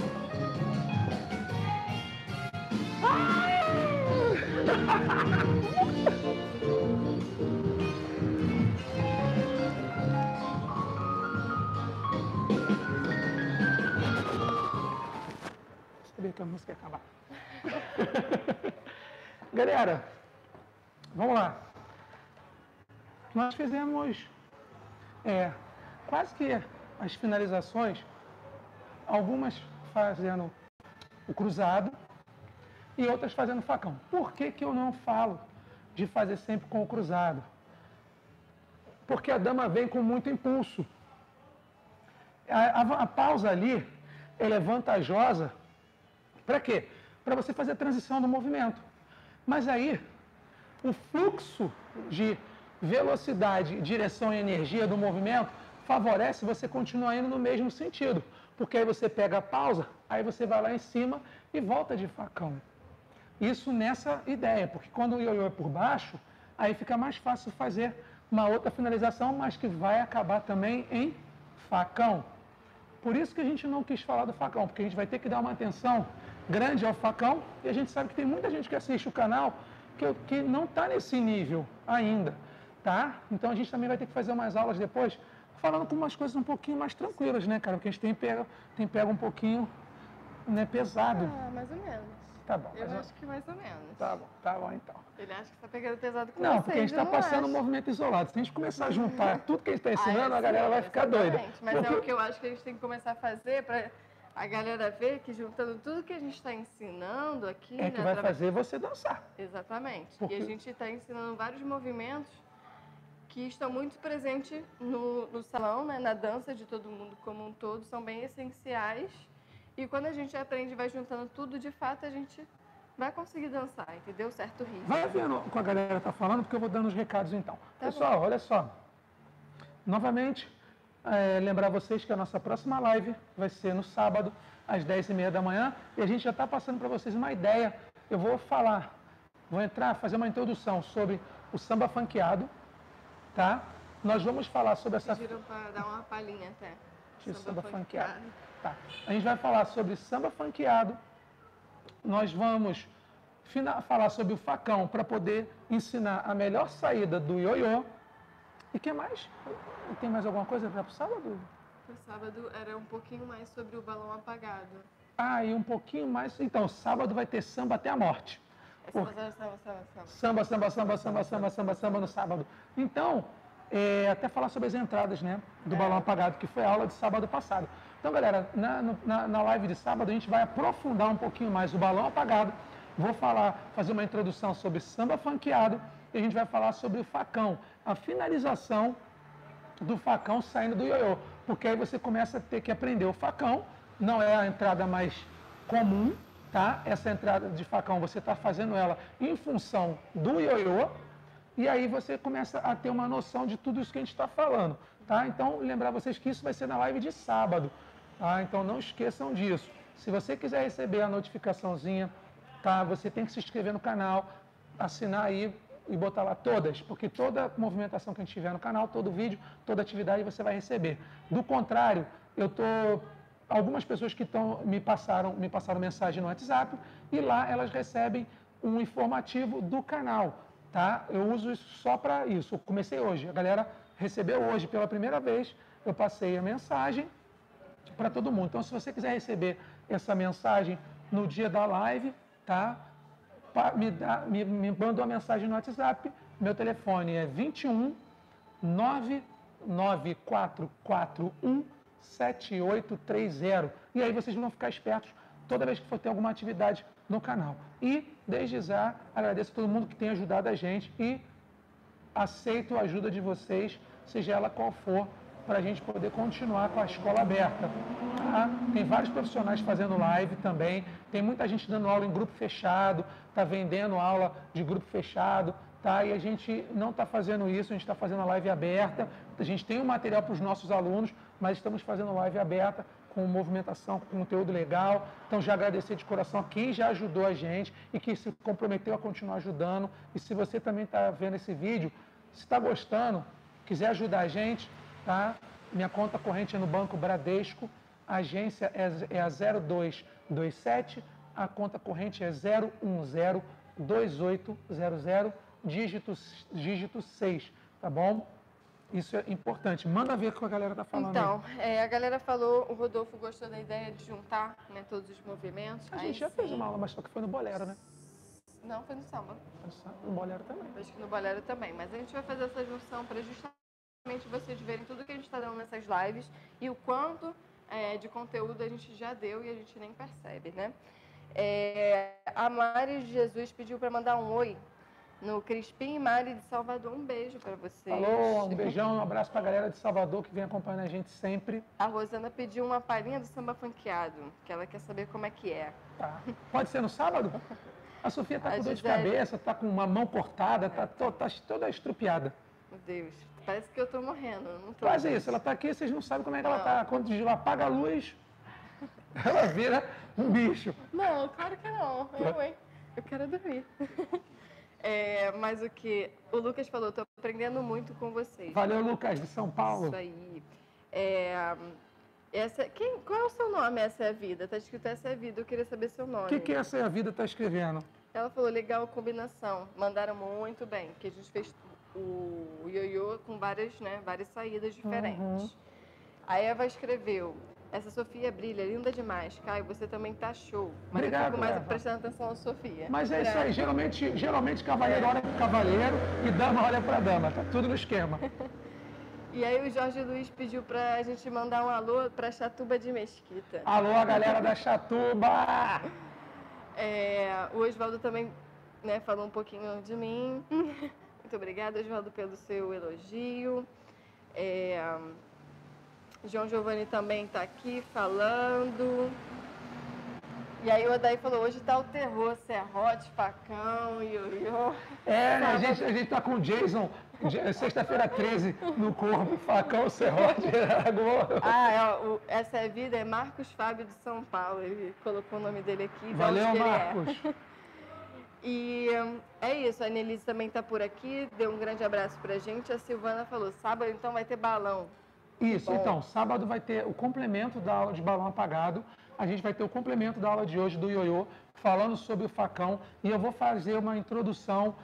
Sabia que a música ia acabar. Galera, vamos lá. Nós fizemos quase que as finalizações, algumas fazendo o cruzado e outras fazendo facão. Por que que eu não falo de fazer sempre com o cruzado? Porque a dama vem com muito impulso. A pausa ali, ela é vantajosa. Para quê? Para você fazer a transição do movimento. Mas aí, o fluxo de velocidade, direção e energia do movimento favorece você continuar indo no mesmo sentido. Porque aí você pega a pausa, aí você vai lá em cima e volta de facão. Isso nessa ideia, porque quando o ioiô é por baixo, aí fica mais fácil fazer uma outra finalização, mas que vai acabar também em facão. Por isso que a gente não quis falar do facão, porque a gente vai ter que dar uma atenção grande ao facão, e a gente sabe que tem muita gente que assiste o canal que não está nesse nível ainda, tá? Então a gente também vai ter que fazer umas aulas depois, falando com umas coisas um pouquinho mais tranquilas, né, cara? Porque a gente tem pego um pouquinho, né, pesado. Ah, mais ou menos. Tá bom. Eu acho que mais ou menos. Tá bom então. Ele acha que está pegando pesado com Não, vocês, porque a gente está passando um movimento isolado. Se a gente começar a juntar tudo que a gente está ensinando, a galera vai ficar doida. Mas é o que eu acho que a gente tem que começar a fazer para a galera ver que juntando tudo que a gente está ensinando aqui... É que vai fazer você dançar. Exatamente. Porque... E a gente está ensinando vários movimentos que estão muito presentes no salão, né, na dança de todo mundo como um todo, são bem essenciais. E quando a gente aprende e vai juntando tudo, de fato, a gente vai conseguir dançar, entendeu? Certo ritmo. Vai vendo o que a galera está falando, porque eu vou dando os recados então. Tá Pessoal, bom. olha só. novamente, lembrar vocês que a nossa próxima live vai ser no sábado, às 10h30 da manhã, e a gente já está passando para vocês uma ideia. Eu vou fazer uma introdução sobre o samba funkeado, tá? Nós vamos falar sobre essa... Pediram para dar uma palhinha até. De samba funkeado. Tá. A gente vai falar sobre samba funkeado. Nós vamos falar sobre o facão para poder ensinar a melhor saída do ioiô. E o que mais? Tem mais alguma coisa para o sábado? Para o sábado era um pouquinho mais sobre o balão apagado. E um pouquinho mais. Então, sábado vai ter samba até a morte. Samba no sábado. Então, até falar sobre as entradas, né, do balão apagado, que foi a aula de sábado passado. Então, galera, na live de sábado a gente vai aprofundar um pouquinho mais o balão apagado. Vou fazer uma introdução sobre samba funkeado e a gente vai falar sobre o facão, a finalização do facão saindo do ioiô, porque aí você começa a ter que aprender o facão, não é a entrada mais comum, tá? Essa entrada de facão você está fazendo ela em função do ioiô, e aí você começa a ter uma noção de tudo isso que a gente está falando, tá? Então, lembrar vocês que isso vai ser na live de sábado, tá? Então, não esqueçam disso. Se você quiser receber a notificaçãozinha, tá? Você tem que se inscrever no canal, assinar aí e botar lá todas, porque toda movimentação que a gente tiver no canal, todo vídeo, toda atividade você vai receber. Do contrário, algumas pessoas que me passaram mensagem no WhatsApp e lá elas recebem um informativo do canal, tá? Eu uso isso só para isso. Eu comecei hoje, a galera recebeu hoje pela primeira vez, eu passei a mensagem para todo mundo. Então, se você quiser receber essa mensagem no dia da live, tá? Me manda uma mensagem no WhatsApp. Meu telefone é 21 99441 7830. E aí vocês vão ficar espertos toda vez que for ter alguma atividade no canal. E, desde já, agradeço a todo mundo que tem ajudado a gente e aceito a ajuda de vocês, seja ela qual for, para a gente poder continuar com a escola aberta. Tá? Tem vários profissionais fazendo live também, tem muita gente dando aula em grupo fechado, está vendendo aula de grupo fechado, tá? E a gente não está fazendo isso, a gente está fazendo a live aberta, a gente tem um material para os nossos alunos, mas estamos fazendo live aberta, com movimentação, com conteúdo legal. Então, já agradecer de coração a quem já ajudou a gente e que se comprometeu a continuar ajudando. E se você também está vendo esse vídeo, se está gostando, quiser ajudar a gente, tá? Minha conta corrente é no Banco Bradesco, a agência é a 0227, a conta corrente é 0102800, dígito 6, tá bom? Isso é importante. Manda ver o que a galera está falando. Então, a galera falou, o Rodolfo gostou da ideia de juntar, né, todos os movimentos. A gente já fez uma aula, mas só que foi no bolero, né? Não, foi no samba. No bolero também. Acho que no bolero também, mas a gente vai fazer essa junção para justamente vocês verem tudo que a gente está dando nessas lives e o quanto de conteúdo a gente já deu e a gente nem percebe, né? A Mari de Jesus pediu para mandar um oi no Crispim e Mari de Salvador. Um beijo para vocês. Alô, um beijão, um abraço para a galera de Salvador que vem acompanhando a gente sempre. A Rosana pediu uma palhinha do samba funkeado, que ela quer saber como é que é. Tá. Pode ser no sábado? A Sofia está com dor de cabeça, está com uma mão cortada, está toda estrupiada. Meu Deus, parece que eu estou morrendo. Não tô Quase isso, ela está aqui, vocês não sabem como é que ela está. Quando apaga a luz, ela vira um bicho. Não, claro que não. Eu quero dormir. Mas o que o Lucas falou, estou aprendendo muito com vocês. Valeu, Lucas, de São Paulo. Isso aí. Qual é o seu nome, Essa é a Vida? Está escrito Essa é a Vida, eu queria saber seu nome. O que Essa é a Vida está escrevendo? Ela falou, legal combinação, mandaram muito bem, que a gente fez o ioiô com várias saídas diferentes. A Eva escreveu, essa Sofia brilha, linda demais. Caio, você também tá show. Mas obrigado, eu fico mais Eva. prestando atenção na Sofia. Mas é isso aí, geralmente cavaleiro olha para cavaleiro e dama olha para dama, tá tudo no esquema. E aí o Jorge Luiz pediu pra gente mandar um alô pra Chatuba de Mesquita. Alô, a galera da Chatuba! O Oswaldo também, né, falou um pouquinho de mim. Muito obrigada, Oswaldo, pelo seu elogio. João Giovanni também está aqui falando. E aí o Odaí falou, hoje tá o terror, serrote, facão, ioiô. A gente tá com o Jason, sexta-feira 13, no corpo, facão, serrote, essa é a vida, é Marcos Fábio de São Paulo, ele colocou o nome dele aqui. Valeu, Marcos. E é isso, a Annelise também tá por aqui, deu um grande abraço pra gente. A Silvana falou, sábado então vai ter balão. Isso, então, sábado vai ter o complemento da aula de balão apagado. A gente vai ter o complemento da aula de hoje do ioiô, falando sobre o facão. E eu vou fazer uma introdução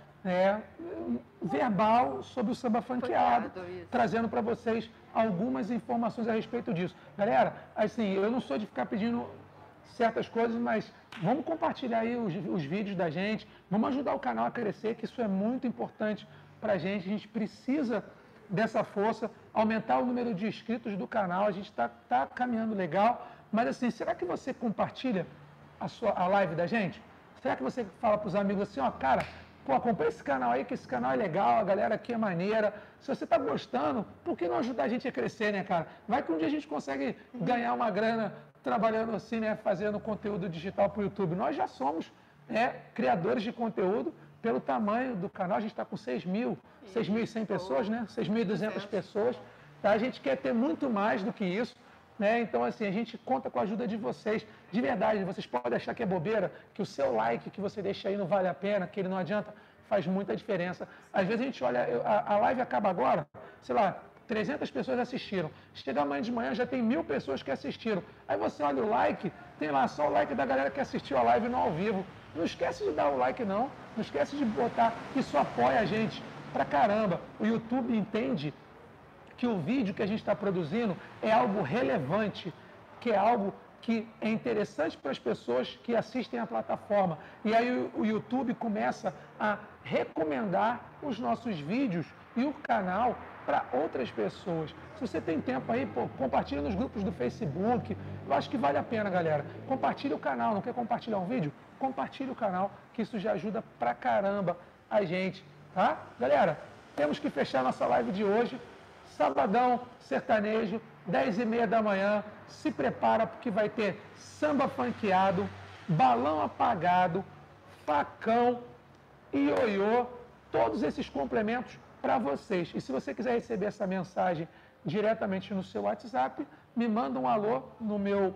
verbal sobre o samba funkeado, trazendo para vocês algumas informações a respeito disso. Galera, assim, eu não sou de ficar pedindo certas coisas, mas vamos compartilhar aí os vídeos da gente, vamos ajudar o canal a crescer, que isso é muito importante para a gente precisa dessa força, aumentar o número de inscritos do canal, a gente está caminhando legal, mas assim, será que você compartilha a live da gente? Será que você fala para os amigos assim, ó, cara, pô, acompanha esse canal aí, que esse canal é legal, a galera aqui é maneira, se você está gostando, por que não ajudar a gente a crescer, né, cara? Vai que um dia a gente consegue ganhar uma grana trabalhando assim, né, fazendo conteúdo digital para o YouTube. Nós já somos criadores de conteúdo pelo tamanho do canal, a gente está com 6.100 pessoas, né, 6.200 pessoas, tá? A gente quer ter muito mais do que isso, né? Então, assim, a gente conta com a ajuda de vocês, de verdade, vocês podem achar que é bobeira, que o seu like que você deixa aí não vale a pena, que ele não adianta, faz muita diferença. Às vezes a gente olha, a live acaba agora, sei lá, 300 pessoas assistiram. Chega amanhã de manhã, já tem 1.000 pessoas que assistiram. Aí você olha o like, tem lá só o like da galera que assistiu a live no ao vivo. Não esquece de dar o like, não. Não esquece de botar, isso apoia a gente pra caramba. O YouTube entende que o vídeo que a gente está produzindo é algo relevante, que é algo que é interessante para as pessoas que assistem a plataforma. E aí o YouTube começa a recomendar os nossos vídeos e o canal para outras pessoas. Se você tem tempo aí, pô, compartilha nos grupos do Facebook. Eu acho que vale a pena, galera. Compartilha o canal. Não quer compartilhar um vídeo? Compartilha o canal, que isso já ajuda pra caramba a gente, tá? Galera, temos que fechar nossa live de hoje. Sabadão sertanejo, 10h30 da manhã. Se prepara porque vai ter samba funkeado, balão apagado, facão, ioiô, todos esses complementos para vocês. E se você quiser receber essa mensagem diretamente no seu WhatsApp, me manda um alô no meu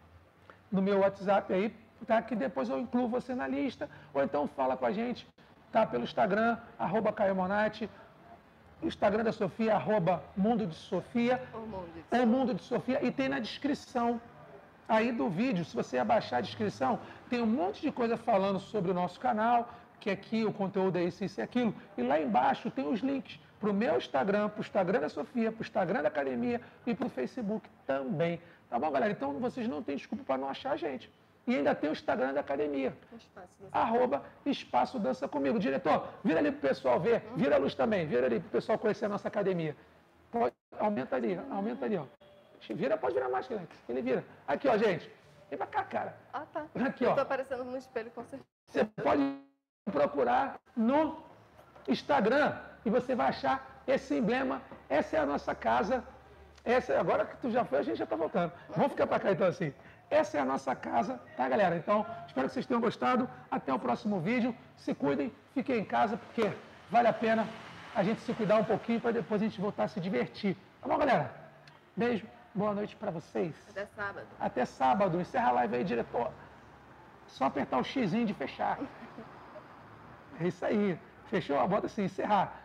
WhatsApp aí, tá? Que depois eu incluo você na lista. Ou então fala com a gente, tá? Pelo Instagram, @caiomonati, Instagram da Sofia, @Mundo de Sofia, ou Mundo de Sofia, e tem na descrição aí do vídeo. Se você abaixar a descrição, tem um monte de coisa falando sobre o nosso canal, que aqui o conteúdo é isso e aquilo. E lá embaixo tem os links para o meu Instagram, para o Instagram da Sofia, para o Instagram da academia e para o Facebook também. Tá bom, galera? Então vocês não têm desculpa para não achar a gente. E ainda tem o Instagram da academia, @Espaço Dança Comigo. Diretor, vira ali para o pessoal ver, vira a luz também, vira ali para o pessoal conhecer a nossa academia. Aumenta ali, ó. Vira, pode virar mais, ele vira. Aqui, ó, gente. Vem pra cá, cara. Ah, tá. Aqui, ó. Eu tô aparecendo no espelho, com certeza. Você pode procurar no Instagram e você vai achar esse emblema. Essa é a nossa casa. Agora que tu já foi, a gente já tá voltando. Vamos ficar pra cá, então, assim. Essa é a nossa casa, tá, galera? Então, espero que vocês tenham gostado. Até o próximo vídeo. Se cuidem, fiquem em casa, porque vale a pena a gente se cuidar um pouquinho para depois a gente voltar a se divertir. Tá bom, galera? Beijo, boa noite para vocês. Até sábado. Até sábado. Encerra a live aí, diretor. Só apertar o xizinho de fechar. É isso aí. Fechou? Bota assim, encerrar.